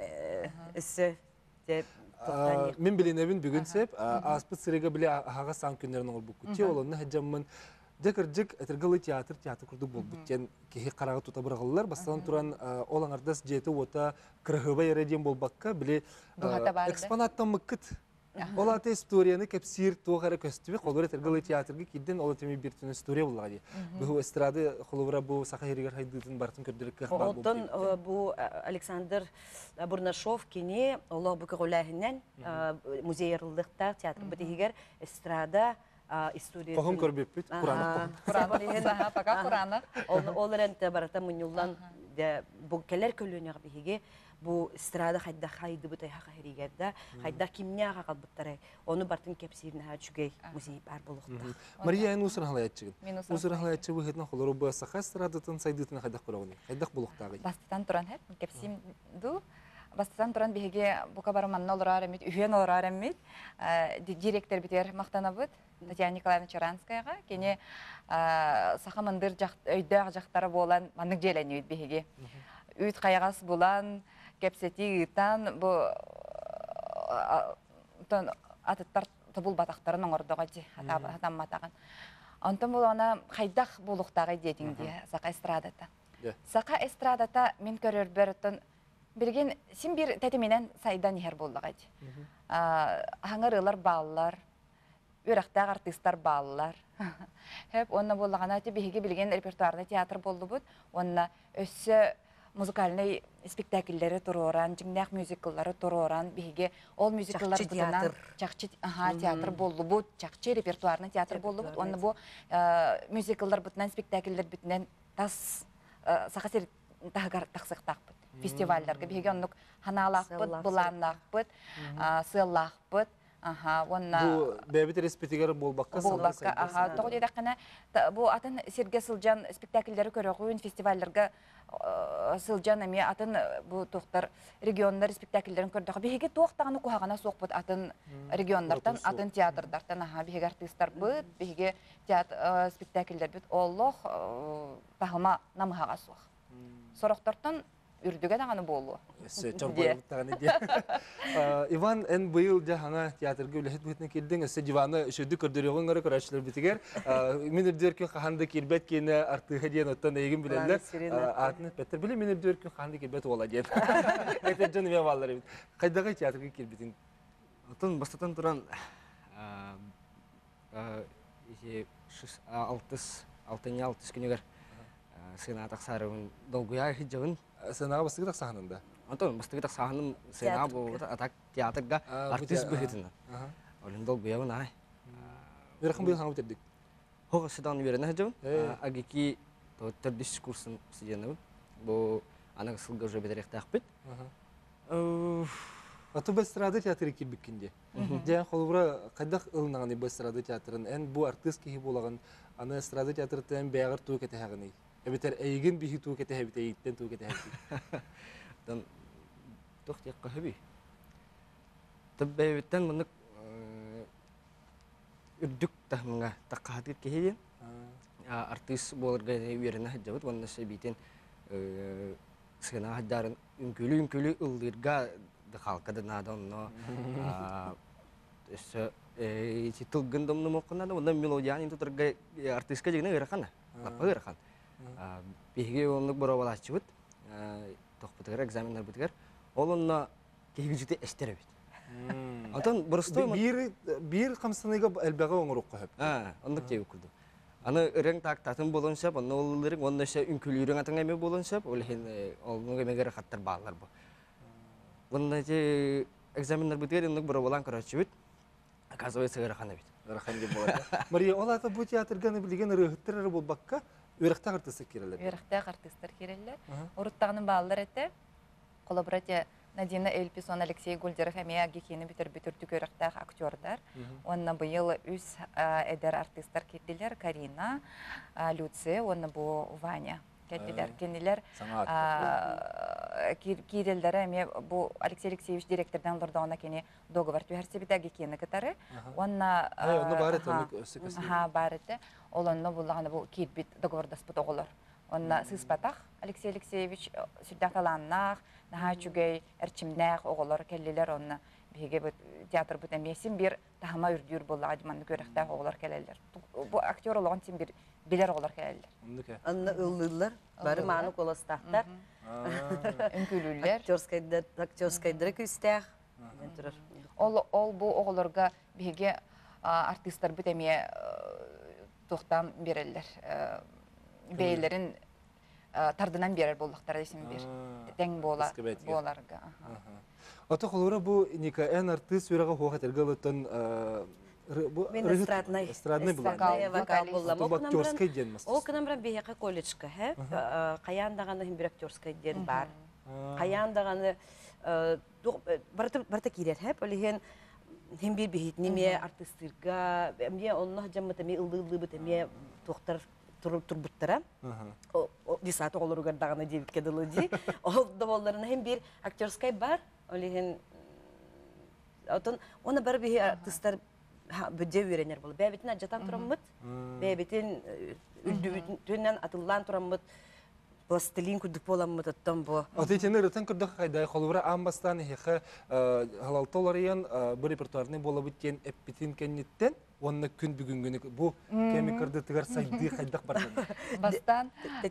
өсі деп тоқтан. Мен білен әбін бүгін сәп, аспыт сырыға біле ағаға сан күндерін оңыр бұл күтте, оланы хаджамын Декірджік әтіргілі театр, театр күрдік бол бүттен кеге қарағы тұта бірғылылар. Бастан тұран олаңардас жеті ота кірғыба ереден бол баққа біле экспонаттан мұққыт. Ол аты историяны кәпсир тоғары көстібі қолыр әтіргілі театрға кейден ол әтеме біртін история болға де. Бұл эстрады қолывыра бұл сақа ерегер хайдығын бартын көрдірік қақ бар болды. Олтын бұл Александр Бурнашов кене олық бүкі ғолағынан музей ерілдіқтар театр бітігер эстрада история. Кохом көрбеппит, Куранак. Куранак дейін, аха, пока Куранак. Ол ренте барата мұнюлан, бұл келер көлінеғ бігеге, бұл эстрада қайда қайды бұтай хақа херигерді, қайда кимняға қалбыттары, оны бартын кепсирін ға жүгей музей бар болуқта. Мария, ән ұсыр ғалай әтчігін. Ұсыр ғалай әтчі бұғытна қолыры бұға сақа эстрадатын сайдытына қайдақ құрағыны, қайдақ болуқтағы. Бастытан тұран әт, кепсим ду. Бастан туран биһиге бука барманна олорар эмит, үйен олорар эмит, директор битер мактана бут, Татьяна Николаевна Чаранскаяга, кене саха мандыр өйдөк жактары болан мандык желени бит биһиге. Үйт кайгас болан, кепсети ыйтан бу тон атыттар тобул батактарын оңордога ди, атам матаган. Антон бул ана кайдак болуктагы дедиңди, сака эстрадата. Сака эстрадата мен көрөрбөртөн Берген син бир тәтеменен сайдан ехер болдағайд. Хаңырылар баллар, өрақтақ артистар баллар. Хеп, онна болдағана әте беге білген репертуарны театр болды бұд. Онна өссі музыкальный спектакльлері тұру оран, жіңнәқ мюзикллары тұру оран, беге ол мюзикллар бұтынан чақчы театр болды бұд, чақчы репертуарны театр болды бұд. Онна бұл мюзикллар бұтынан, спектакльлер бұтынан тас сақасер тағығар тақсықтақ бұд. Фестивальдерге биге оннук ханалақпыт, буланнақпыт, сыллақпыт. Бу бәбит респетигер болбаққа болбаққа, аха. Тоғы дейдаққана, бу атын Серге Сылжан спектакльдері көріғуын фестивальдерге Сылжан әме атын бу тоқтар региондар спектакльдерін көрдіға. Биге тоқтағаны қуағана соқпыт атын региондардан, атын театрдартан, аха. Биге артистар бұд, биге спектакльдер бұд. Оллох тағыма намыға соқ. Сорықтартан үрдіге дағаны болу. Иван, ән бұйыл жағаңа театрға үләхет бұйтына келдің, әсі диваны үшірді көрдіріғын ғары көрәшілер бітігер. Мен үрдеркен қағанды келбет кені артыға дейін оттан әйгін білелер. Атын әтпеттір біле, мен үрдеркен қағанды келбет ола дейін. Әйтер жаны мен балар емін. Қайдағы театрға келбетін? Оттан бастатан тұран алтын алтыс күнігер сына тақсарығын долгуя хиджығын. Сынаға бастығы тақсағынында? Антон, бастығы тақсағының сына бұл атақ театрға артист бұхетінді. Олын долгуяғын ай. Өріқін бұйыл қаңы өтердік? Хоға сыдан верені хиджығын. Агеки төрдіс курсын сиденігін. Бұл анағы сылға уже бедеректі ақпет. Аты бұл эстрада театры келбіккенде. Жән қолыбыра қайдақ ылынағаны бұл эстрада театрын, ән бұл артист кейі болаған, аны эстрада театрытын бәғір туы кәті хағыны. Әбетер әйгін бейі туы кәті әбет, әйттен туы кәті әбет. Дан тоқ тек қағыбей. Тып әбеттен мұнық үрдік тағымға таққағатыр кейден. Артист болырға үйеріне хаджабыт, онына сөйбейтен сығына хаджарын үнкілі-үнкілі ұлдырға халkada nadonno işte tılgın domnu mokkuna da ondan melodiyan into terga artiska jigna gerakan lapa gerakan bihge onluk borobalas çubut toqputgar examenler butgar olonna kehijite esterebit atan bursto bir bir kamsыныга elbaga oңурук коюп ha onduk jey kurdu ana ıreng tak tatın bolonsa onno olların onda şey ünkülürün atın eme bolonsa olhen olnu emegere hattar bağlar bu Bundan же экзаменler bitiyor, onluk burabalan karışıbıt. Оказывается, garakan bit. Garakan gibi olur. Maria, ola da bu teatrgаны bilgen röhüttürleri bolbakka, örüqtaq artistler kirerler. Örüqtaq artistler kirerler. Oruttağının bağlılar ete, kolaboratiya Nadina Эльписон, Алексей Гульдеров, әме гекені бүтір-бүтірдік өріқтақ актерлар. Онна бұйыл үз әдер артисттар кетділер, Карина, Люция, онна бұл Ваня. Кетділер, кенелер кирелдері әме бұл Алексей Алексеевич директордан лордауына кене договор түйәрсебіді гекені кітары. Онна бар еті, ол онна бұлағаны бұл кейтбет договордаспыт оғылыр. Онна сыспатақ Алексей Алексеевич сүрдақталаннақ, наға чүгей әрчімнәқ оғылыр кәлелер онна беге театр бұт әмесін бір тағыма үрдір болы адиманды көріқтәқ оғылыр кәлелер. Бұл актер олығын сен бір білер оғылыр кәлелер. Анна ұлылар, бәрі маңы қоластақтар. Үңкілілер. Актерскайдыры күстәқ. Ол бұл оғылырға беге артисттар бұт әме тоқтам берелер. Бейлерин тардынан берер болдықтар десем бер. Тәң боларға. Аты қолуыра бұл нека ән артист өреға хоға тәргі олыттан Мен эстрадный. Эстрадный была. Эстрадный вокал боллам. Ол актерский ден мас. Ол кынамран бияқа колледжка, хэ? Каяндағаны хим бір актерский ден бар. Каяндағаны барта кирер, хэ? Олеген хим бір бихит неме артистырга, әмге онна жаммыта ме ылды-ылды бит әмге тоқтар турбуттара. Дисаты олар ұғардағаны дебіт кеділі ди. Ол доволларына хим бір актерский бар. Олеген оны бар бихи артистар бүдде үйренер болды. Бәбетін аджатан тұрамыд, бәбетін үлдібітінен атылан тұрамыд, пластилин күрдік боламыд аттан бұ. Отетені рытын күрдік қайдай қолуыра амбастан ехі халалты оларыян бір репертуарны бола бүттен әппетін кәнеттен, онны күн бүгінгіні бұл кәмі кірді тұғар сайды қайдақ бардын. Бастан,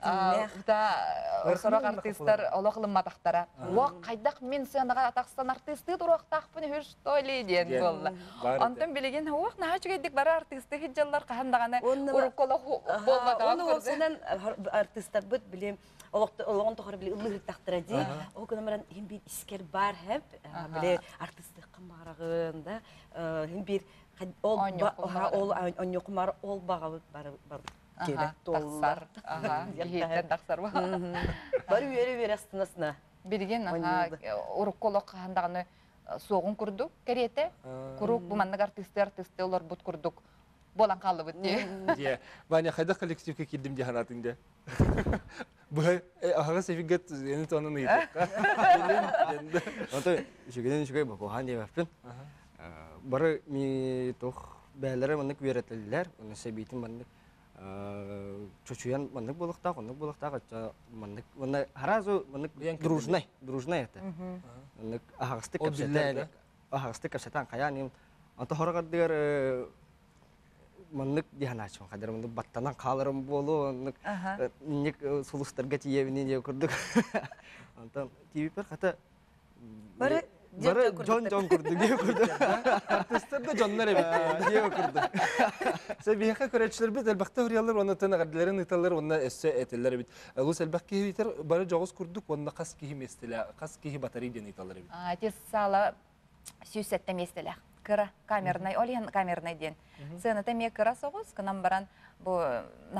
сорақ артистар олықлы матақтара. Оқ қайдақ мен сыянаға атақстан артисты тұрақтақ бұны хүш тойлы ден болды. Антон білеген, оқ наға жүгейдік бары артисты хиджалар қағандағаны ұрыққолы болмадаған көрді. Оны осынан артистар бұд білем, олығын тұқыры біле ұлы ғырттақтыра дей. Ол күнімірін хем бір іскер бар әп, біле артисты қамағырағында, хем бір ол оньоқымар ол бағалы бар келі толлар. Ехеттен тақсар ба. Бар үйері бері астынасына. Берген ұрыққолық қағандағаны соғын күрді кәреті. Күрік бұманнық артисты артисты олар бұд күрдік. Болан қалды бұд не. Ваня, қайда коллективке келдім де қанатыңда? Бұй, ағаға сәфигет ені тонын үйді. Онты жүгеден жүгей бұған деп әппін. Бары ми тоқ бәлері мұндық веретілілер, оны сәбейтін мұндық чөчуян мұндық болықтақ, мұндық болықтақ, мұндық харазу мұндық дружнай, дружнай әті. Мұндық ағағысты көпсетен қаян, анты хорағадығар мұндық дияначын қадыр, мұндық баттанан қалырым болу, мұндық сұлыстарға тиевінен де көрдік. Антан тивипер қата Бары жон-жон күрді, не күрді? Артистерді жонлар әбет, не күрді? Сәбейіққа көрәтшілер бет, әлбәқті ғыриялар, оны тәні ғарділерін ұйталар, оны әсі әтелер әбет. Ғыз әлбәқ кейі үйтер, бары жоғыз күрдік, оны қас кейі местілі, қас кейі батарейден ұйталар әбет. Тес сала сүйсетті местілі. Кыра камернай, олен камернай ден. Сыны тәме кыра соғыз, кынам баран бұл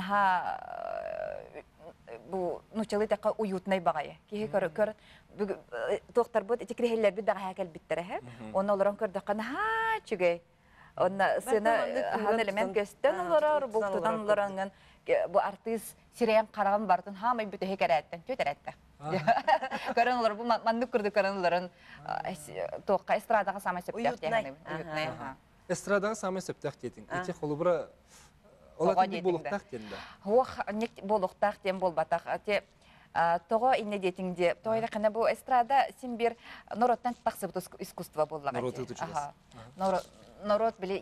bu nuçalı taqa uyutnay bagaya. Ki kör kör doktor bu tikriheller bir daha hakal bittere. Onu olarak kör dakan ha çüge. Ona sena han element gösten olarak bu tutan olarak bu artist siren karagan bartın ha may bütün hekaretten töteretti. Körün olarak bu mandık kurdu körün olarak toqa estradaga sama septek yani. Uyutnay. Estradaga sama septek dedin. Ete xolubra Олатын бір болуқтақ денді? Оқ, нек болуқтақ ден болбатақ. Тоғы ине детіңде, тоғайда қана бұл эстрада сен бір народтан тақсыбыт искусство болуға. Народ ұтычылыз. Народ біле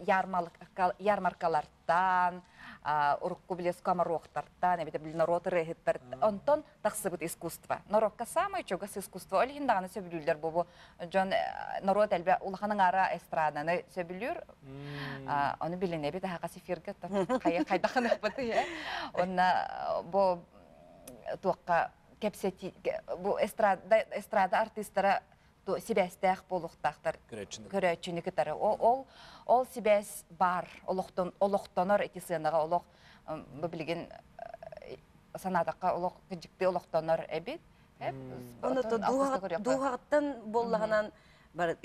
ярмаркалардан, ұрыққы біле скамароқтардан, біле народ рейхеттар. Онтон тақсыбыт искусство. Народқа самай чоғас искусство. Олығындағаны сөбілілер бұл. Жон народ әлбе ұлғаның ара эстраданы сөбілір. Оны біліне беді хақасы фирге қайдақын өкпіті. Оны бұл туаққа кепсети, бұл эстрада артистара себәстәқ болуқтақтар көрәтшіні кітары. Ол себәс бар, олықтаныр етесінаға олық, білген санатаққа олық күнжікті олықтаныр әбет. Оны дуғаттан болағынан бар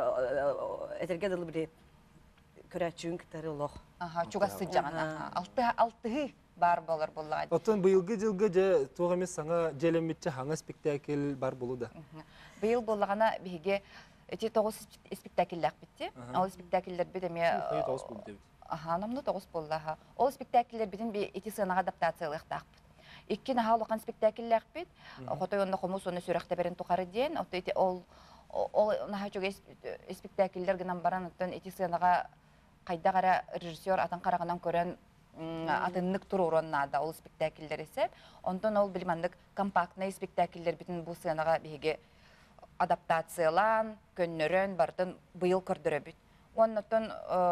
әтерге дылы біле көрәтшін кітары олық. Чуғасы жағана. Алтығы бар болар болады. Отын бұйылғы жылғы же тоғамес саңа желеметчі хаңа спектакл бар болу да? Бұйыл болағана біге өте тоғыз спектаклләк бітті. Ол спектакллер бітіме... тоғыз болды бітті. Аха, намны тоғыз болды. Ол спектакллер бітін еті сынаға адаптациялық тақ біт. Икки наға олған спектаклләк бит. Хотой онны қомыс оны сүрәқті берін тұқары ден. Ол наға чөге спектакллер гынан баран еті сынаға қайда қара режиссер атын қарағынан көрен атыннык туруроннада ол спектакльдер есеп. Онтон ол билмандык компактный спектакльдер битин бу сценага биге адаптациялан, көннөрөн бардын быйыл көрдөрө бит. Онтон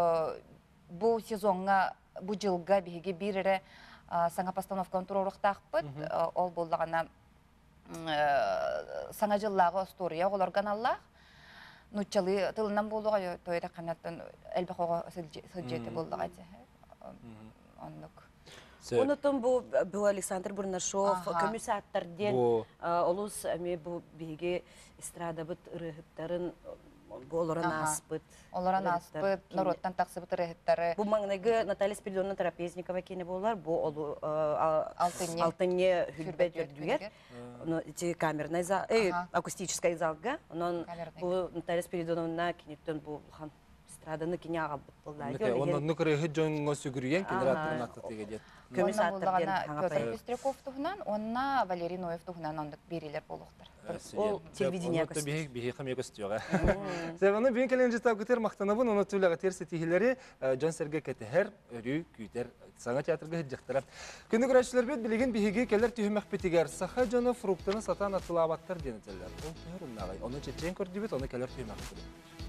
бу сезонга, бу жылга биге бирере саңа постановканы туруруктакпыт. Ол боллагана саңа жыллагы история олар каналлах. нучалы тылынан болуға тойда қанаттан әлбәқ оға сылжеті болуға де. Оннық. Онытын бұл Александр Бурнашов, комиссаттарден олыс әме бұл бейге эстрада бұт ұрығыттарын оларан аспыт. Оларан аспыт, народтан тақсыбыт ұрығыттары. Бұл маңнағы Наталья Спиридоновна Трапезникова кені болар, бұл алтынне хүлбәт өрдігер. Камерный зал, акустический залға. Бұл Наталья Спиридоновна кенеттен бұл эстраданы кене аға бұттылды. Онын нүкірегі жоңға сүгірген генераттырын атты теге дед. Онна болағана Петр Пестряков тұғынан, онна Валерий Ноев тұғынан ондық берелер болуқтыр. Ол телевидение көстіп. Оны бейі қаме көстіуға. Оны бейін кәлен жестап көтер мақтанабын, оны түліға терсі тегілері Джон Серге кәтігер, өрі, күйтер, саңа театрға хеджіқтірі. Күнді көрәшілер бет білеген бейге кәлер түйімәк бетігер. Саха жоны фруктыны сатан атылабаттар денетелер. Ол түхір ұнағай. Оны чечен көрді бет, оны кәлер түйімәк бетігер.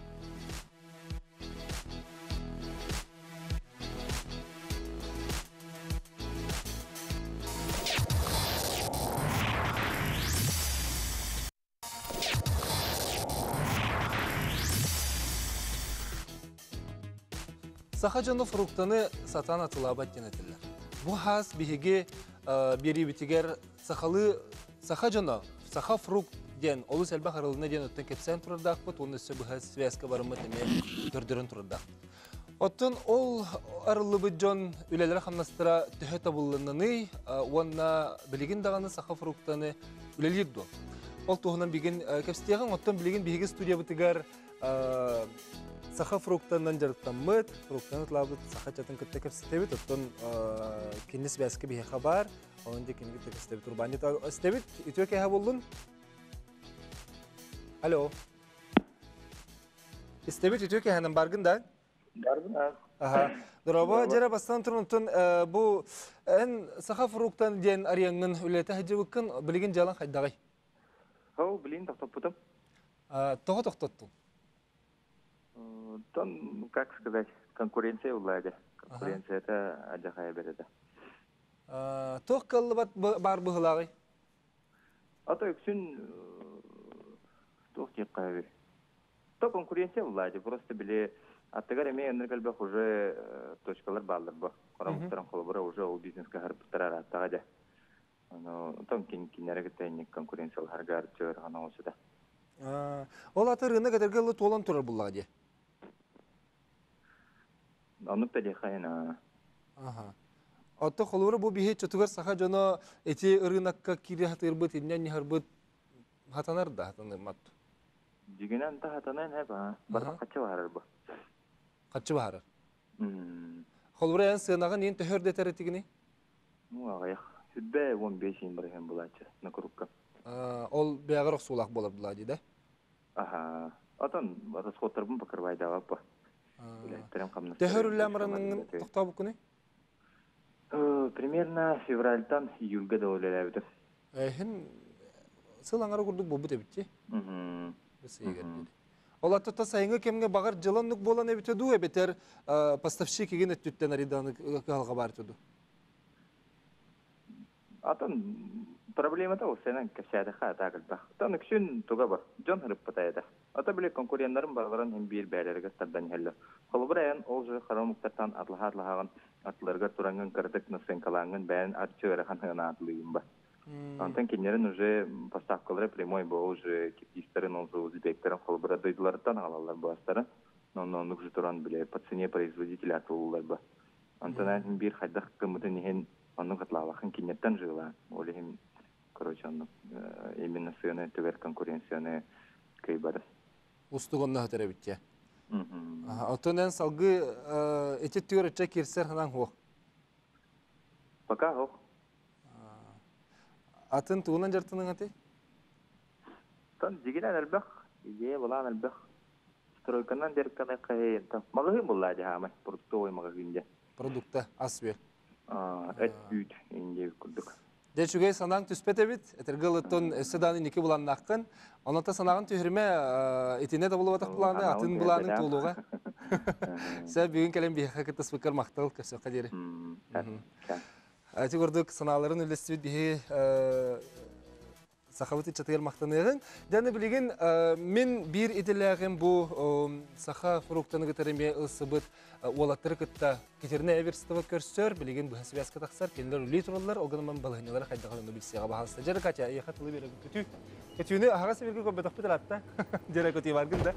Саха жоны фруктаны сатан атылабат денетелер. Бұл хас бейге бері бітігер сахалы саха жоны, саха фрукт ден, олы сәлбі қарылына ден өттен кепсен тұрырдақ бұд, оны сөбі хас связка барымы теме түрдірін тұрырдақ. Оттын ол арылы бұд жон үлелері қамнастыра түхі табылыныны, онна білеген дағаны саха фруктаны үлелерді. Ол тұғынан білген кепстеген, оттын білеген бейге студия бітігер саха фруктандан жарықтан мұд, фруктаны тұлабыд саха чатын күтті кепстебет, оттын кенні связка бейге қабар, онында кенні күтті кепстебет. Урбанет стебет, үтіе кәйха болдың? Алло. Стебет, үтіе кәйханын барғын да? Барғын, Аха. Дұрабы, жара бастан тұрын ұттын, бұл ән саха фруктан ден арияңын үлеті хаджы бүккін білген жалан қайдағай? Хау, білейін тоқтап бұтым. Тоға тоқтаттың? Там, как сказать, конкуренция в лаге. Конкуренция это аджахая береда. Тоқ қалы бар бұғылағай? Ата өксін тоқ тек қайы. То конкуренция в лаге. Просто біле аттығар әме әніргәлбәк уже точкалар балыр бұ. Қарамықтарың қолы бұра уже ол бизнеске ғарыптарар аттаға да. Там кенері кітайник конкуренциялар ғарып жөр ғана осы да. Ол аты рынық әдіргелі толан тұрар бұлға де? Анық да дехайна. Отто қолуыры бұл бейе чөтігер саха жоны әте рынаққа кире хатыр бұд, енен не хар бұд хатанар да хатанар матту? Дегенен да хатанар не ба, бары қатшы бағарар бұ. Қатшы бағарар? Қолуыры ән сығынағын ең төхөр детер етігіне? Ағаяқ, сүдбә он беш ен бірген бұлачы, накұрыққа. Ол бәғырық сұлақ болар бұла дейді? Аха, атан расходтарбын пакырбайды ағап бұ. Төхөр үләмірінің тұқтабы күні? Примерно февральтан июльға да олар әбді. Әйхін сылаңары күрдік бұл бұд әбітте? Ол аттыта сайыңы кемге бағар жыланлық болан әбіт өді әбетер поставщик еген әттіттен ариданы қалға бар өді? Атын проблема да ол сенің кәсәді қаата қылбақ. Таны күшін тұға бар, жон ғырып бұтайды. Ата біле конкуренларын бағырын hem bir бәлерге стардан әлі. Қолы бір әйін ол жы қарамықтартан атлыға-атлығаған атлыларға тұраңын кірдік насынкалаңын бәйін атчы өріған атылыйын ба. Антон кенерін уже поставкалары прямой бұл уже кептистерін, ол жы узбектерін қолы бір дойдылардан алалар бастары. Но он уже туран біле по цене производителя атылылар ба. Антон әйін бір қайдақ қымыды неген оның қатлавақын кенеттен жыла. Олы hem, короче, он именно сыны түгер конкуренцияны кей бары. Устуғынна хөтер әбітте? Отын ән салғы әтет түгер әтчә керсер ханан хоқ? Пока хоқ. Атын туғынан жартының әте? Тан жегенен әлбәқ, еге болан әлбәқ. Стройканан дерканы қайын. Мағығын бұл әді хамай, продуктовый мағығынде. Продукта, асве? Әт бүйт, енде күрдік. Дәчүгей санаң түспет әбіт, әтіргіл ұттын өсідан неке бұланын аққын. Онында санағын түйірме етіне де болу батақ бұланы, атын бұланын тұлуға. Сәй бүгін кәлем бейхі кіттіс бұқыр мақтал көсі қадері. Әті көрдік саналарын үлестібет бейхі сахавыты чатыгар мақтанығын. Дәні білеген, мен бір иделәғым бұл саха фруктаны гытарыме ылсыбыт олаттыры кытта кетеріне әверсітігі көрсір, білеген бұл әсібәскі тақсар, келілер үлей тұралар, оғыныман балығынелер қайдағалыны білсеға бағанысты. Жәрі Катя, аяқатылы берегі күту. Көтуіні ағаға себерге көбетақ бітір атта. Жәрі көтей барғында.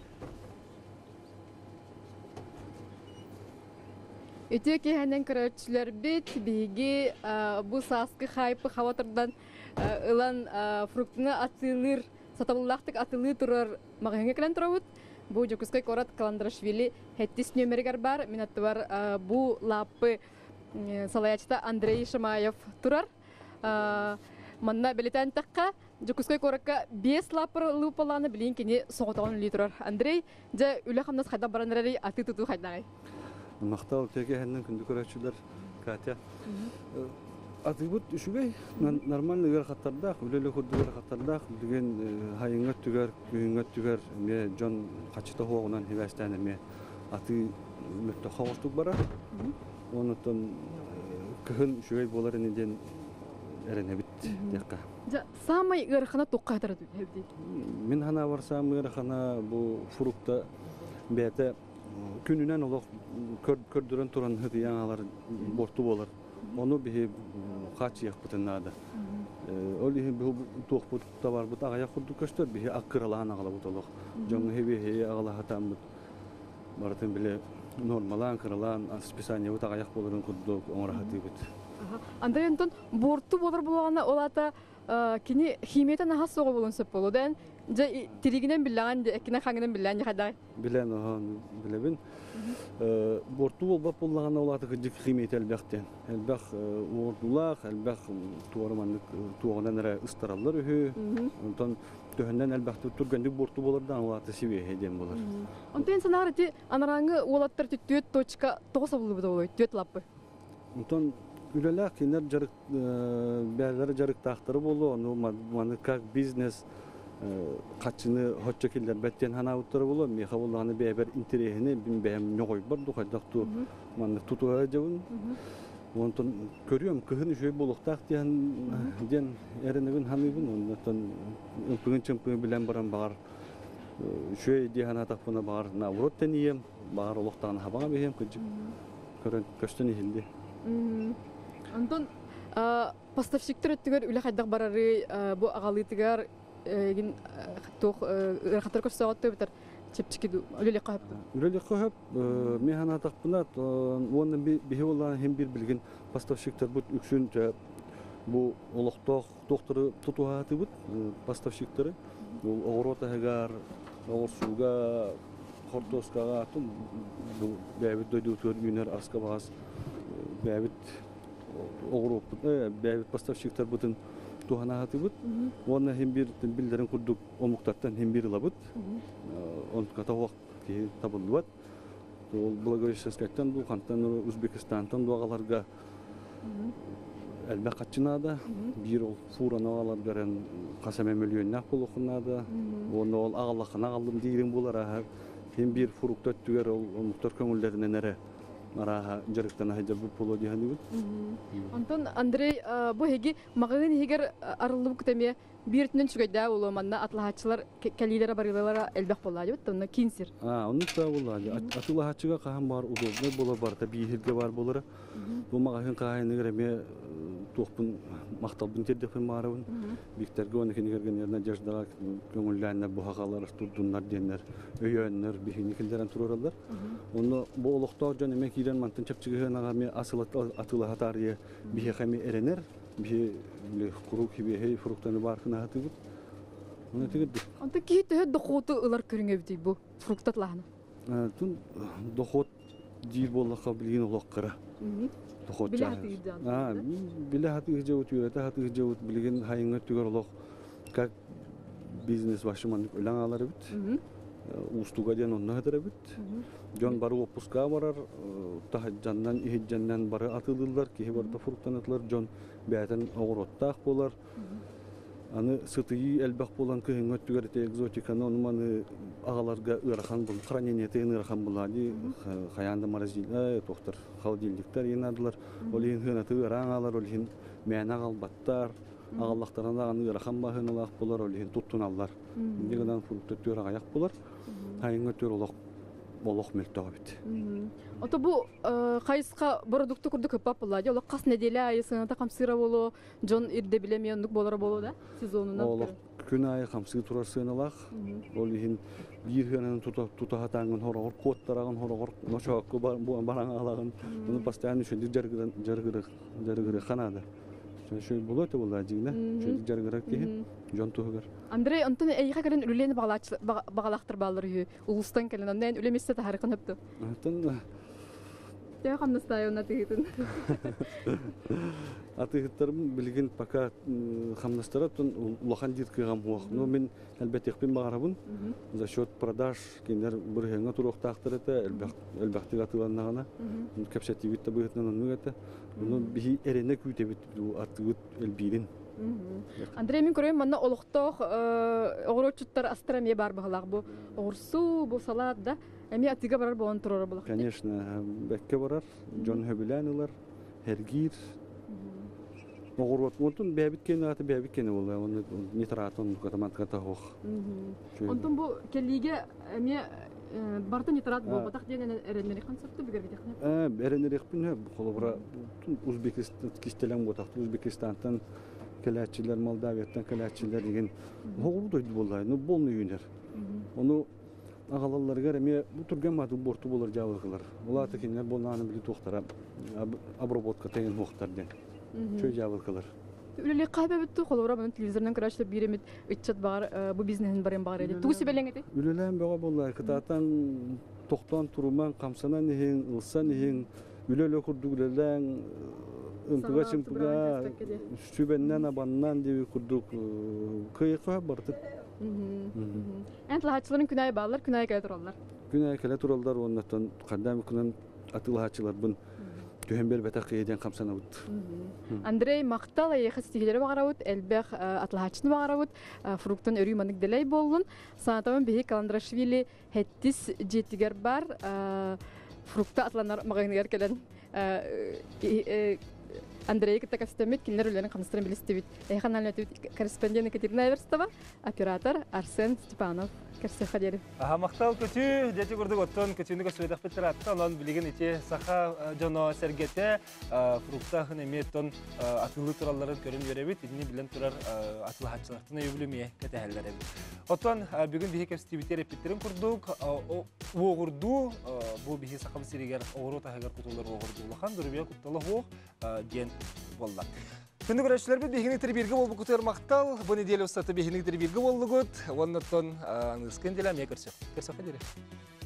Өте кейхәнен көрәтшілер бет, бейге бұл сасқы хайпы хаватырдан ылан фруктыны атылыр, сатабыллақтық атылы тұрар мағыңа кілін тұрауыд. Бұл Жокускай Корат Каландрашвили хәттіс нөмергер бар. Мен атты бар бұл лапы салаячта Андрей Шамаев тұрар. Манна білетән таққа Жокускай Коратқа бес лапыр лупаланы білейін кені соғытағын үлі тұрар. Андрей, жа үлі қамнас қайда баранырары аты тұту қайдағай. Мақтал теге хәннен күнді көрәтшілер Катя. Атыбыт үшігей, нормальный гер хаттардақ, үлелі құдды гер хаттардақ, деген хайыңат түгер, күйіңат түгер, ме жон қачыта хоғынан хевәстәні ме аты мүтті қауыстық бара. Онытын күхін үшігей болар енеден әріне бітті деққа. Самай ғырқана тоққа атырады? Мен хана бар самай ғырқана бұл фрукта бәті күнінен олық көрдірін тұран хүті яңалар борту болар. Onu bir kaç yak bütünlerde. Öyle bir tuğ buta var buta ayak kurdu köştür bir akıralan ağla butalık. Canlı hevi heyi ağla hatam but. Baratın bile normal akıralan spesanya buta ayak bolurun kurdu onlara hati but. Anda yandan bortu bolur bulağına olata kini himiyete naha soğuk bulun söp bolu den. Ja tiriginen bilen, ekine hanginen bilen kadar. Bilen o bilebin. Bortu olbap bulağına olata gıcık himiyet elbekten. Elbek uğurdular, elbek tuğramanlık tuğunan nere ıstarallar ühü. Ondan töhünden elbekte turgendik bortu bolurdan olata seviye hediyem bolur. Ondan sana arati anarangı olattır tüt toçka toğsa bulu da oluyor, tüt lapı. Ondan üleler kinder jarık bärleri jarık tahtırı bolu, onu manı kak biznes kaçını hoççakiller betten hana uttara bolu, meha bolağını bäber interehini bin bäm nogoy bardı kaydaqtu manı tutuğa jabın. Ondan görüyorum kıhın şöyle boluqtaq diyen diyen erenegin hamibin ondan öpüngün çömpüngü bilen baran bağır şöyle diye hana taqpına bağır navrot deniyem bağır oluqtağın habağa behem kıcık körün köştün ihildi. Антон поставщиктер өттүгөр үле хайдак барары бу агалытыгар эгин тох рахатар көсөгөттө битер чепчики үлеле кап. Үлеле кап механа тақпына оны бихи болған hem bir bilgin поставщиктер бут үксүн бу олоқтоқ доктору тутуаты бут поставщиктери бул огоротагар огорсуга кортоскага тум бу бәбит дойдутөр юнер аска бас бәбит огороп бәбит поставщиктер бутун тухана хатыбыт. Оны hem bir билдерин курдук омуктаттан hem bir лабыт. Он катавак ки табылдыбат. Ол Благовещенскайдан ду кантан Өзбекстандан дуагаларга элбе качынада бир ол фураналардан касаме миллионнак болукунада. Оны ол агалакына алдым дейрин булар. Hem bir фрукт түгер ол муктар көңүлдөрүнөн эре Мараха жарыктан хайдар бу поло дихани. Антон Андрей бу хеги магын хегер арылып күтеме биртинен чүгөйдө боло манна атлахачылар калилер барылар элбек болду бит тонна кинсир. А, уну да болду. Атлахачыга кахам бар удобный боло бар да бийирге бар болор. Бу магын кайны гереме тохпун макталбын тердефен барабын. Викторге оны кенегерген надеждага көңүлләрне бу хагалар турдуннар денер, өйөннөр бихиникелдерен туралар. Оны бу олуктоо жана мен кирен мантын чапчыгына ме асылат атыла хатария бихи хами эренер, бихи курук бихи фруктаны баркына хатып. Оны тегет. Анта кийте дохоту ылар көрүнгө бит бу фруктатларны. А, тун дохот дир боллакка билген улаккара. Дохот. А, биле хаты жеут юрета хаты жеут билген хайыңга түгөр улак как бизнес башыман улаңалары бит. Устуга ден онна хатара бит. Жон бары опуска барар, тахаджаннан ихиджаннан бары атылдылар, кихи барда фруктанатлар, жон бәтен огороттақ болар. Аны сытыйы әлбәқ болан кыһың өттүгәрте экзотиканы онманы агаларга ырахан бул, хранениете ырахан булади, хаянда морозиль, тоқтар, холодильниктар енадылар, олин хынаты ыраң алар, олин мәна албаттар, Ағаллақтарына аны ырахан баһын олақ болар, олеген туттун аллар. Дегенен фрукты төр ағаяқ болар. Хайыңа төр олақ олақ мөлтіға бит. Ото бу кайыска продукты курду көп папылла. Жоло кас неделе айысына камсыра боло, жон ирде билемендик болор боло да сезонунан. Олақ күн айы камсыгы турар сыналақ. Ол ехин бир ханын тутахатаңын хорогор коттарагын хорогор ношоққы бараң алагын. Буны постоянно шөндү жаргыры жаргыры жаргыры ханада. Шөй болот болла жигне. Шөндү жаргыры ки жон тугар. Андрей Антон эйха келен үлени багалактыр балдыр. Улустан келен андан үлеместе тарихын өптү. Антон Я хамнастаю на тыгытын. Атыгыттарым билген пока хамнастаратын улахан диркыгам уак. Но мен әлбәттә якпен багарабын. За счет продаж киндер бер хәңгә турыктактыр это әлбәттә атыланнагына. Капсативит та быгытнан нугата. Уны би эрене күтә бит атыгыт элбирин. Андрей мен көрөм мана олукток огорочуттар астрамия бар багалак бу. Орсу бу салат да. Эми атыга барар болон турар булак. Конечно, бекке барар. Жон хөбүләнилар, хергир. Огорот монтун бәбит кене аты бәбит кене булды. Аны нитратон катамат катахох. Онтон бу келиге эми барта нитрат болбатак деген эренери концепту бигер битекне. Э, эренери хпин холобра Узбекистан кистелен ботак Узбекистантан келәчиләр, Молдавияттан келәчиләр деген огорот ойды булды. Ну болны юнер. Оны агалаларга эме бу турган маты борту болор жабылгылар. Улар текенер болнаны били токтара обработка теген вактардан. Чөй жабылгылар. Үлеле кайба битту холора мен телевизордан караштып биремит итчат бар бу бизнесин барым бар эди. Туси белеңети. Үлелем бага болла кытатан токтон туруман камсана нехин ылса нехин үлеле курдугулелен ынтыга чымпыга сүбеннен абаннан деби курдук кыйка барды. Энд лахачыларын күнай баллар күнай келе тураллар. Күнай келе тураллар оннан кадам күнен атылахачылар бун төһембер бета кыйден камсана бут. Андрей мактал яхас тигелер багарабыт, элбех атлахачны багарабыт, фруктын өрүманык делей болдун. Санатамын бихи Каландрашвили хеттис жетигер бар, фрукта атланар магагыныр келен. Андрей Катакастамит, кинер үлерін қамыстырын білістебет. Эйхан әлметебет корреспондент Екатерина Эверстова, оператор Арсен Степанов. Керсеха дери. Аха мақтал көтü, дети көрдік оттон көтüнүгө сөйдақ беттер атты, онан білеген ете саха жоно сәргете фрукта хынеметтон атылы тураларын көрін беребет, идini білен турар атылы хатчылақтына өбіліме кәтәхәлдер әбет. Оттон бүгін бігі кәпстибеттер эппеттерін күрдік, оғырду, бұл бігі сақам сирегер оғыру тағығар күтулар оғырду ұлақан, дұрбия күтталы оқ ден болла. Күнді көрәшілер бі бейхінік тәрбиргі бол бұл күтер мақтал, бұл неделі ұстаты бейхінік тәрбиргі болды күт, оннаттон аңызкен делі әме көрсек. Көрсек қадері.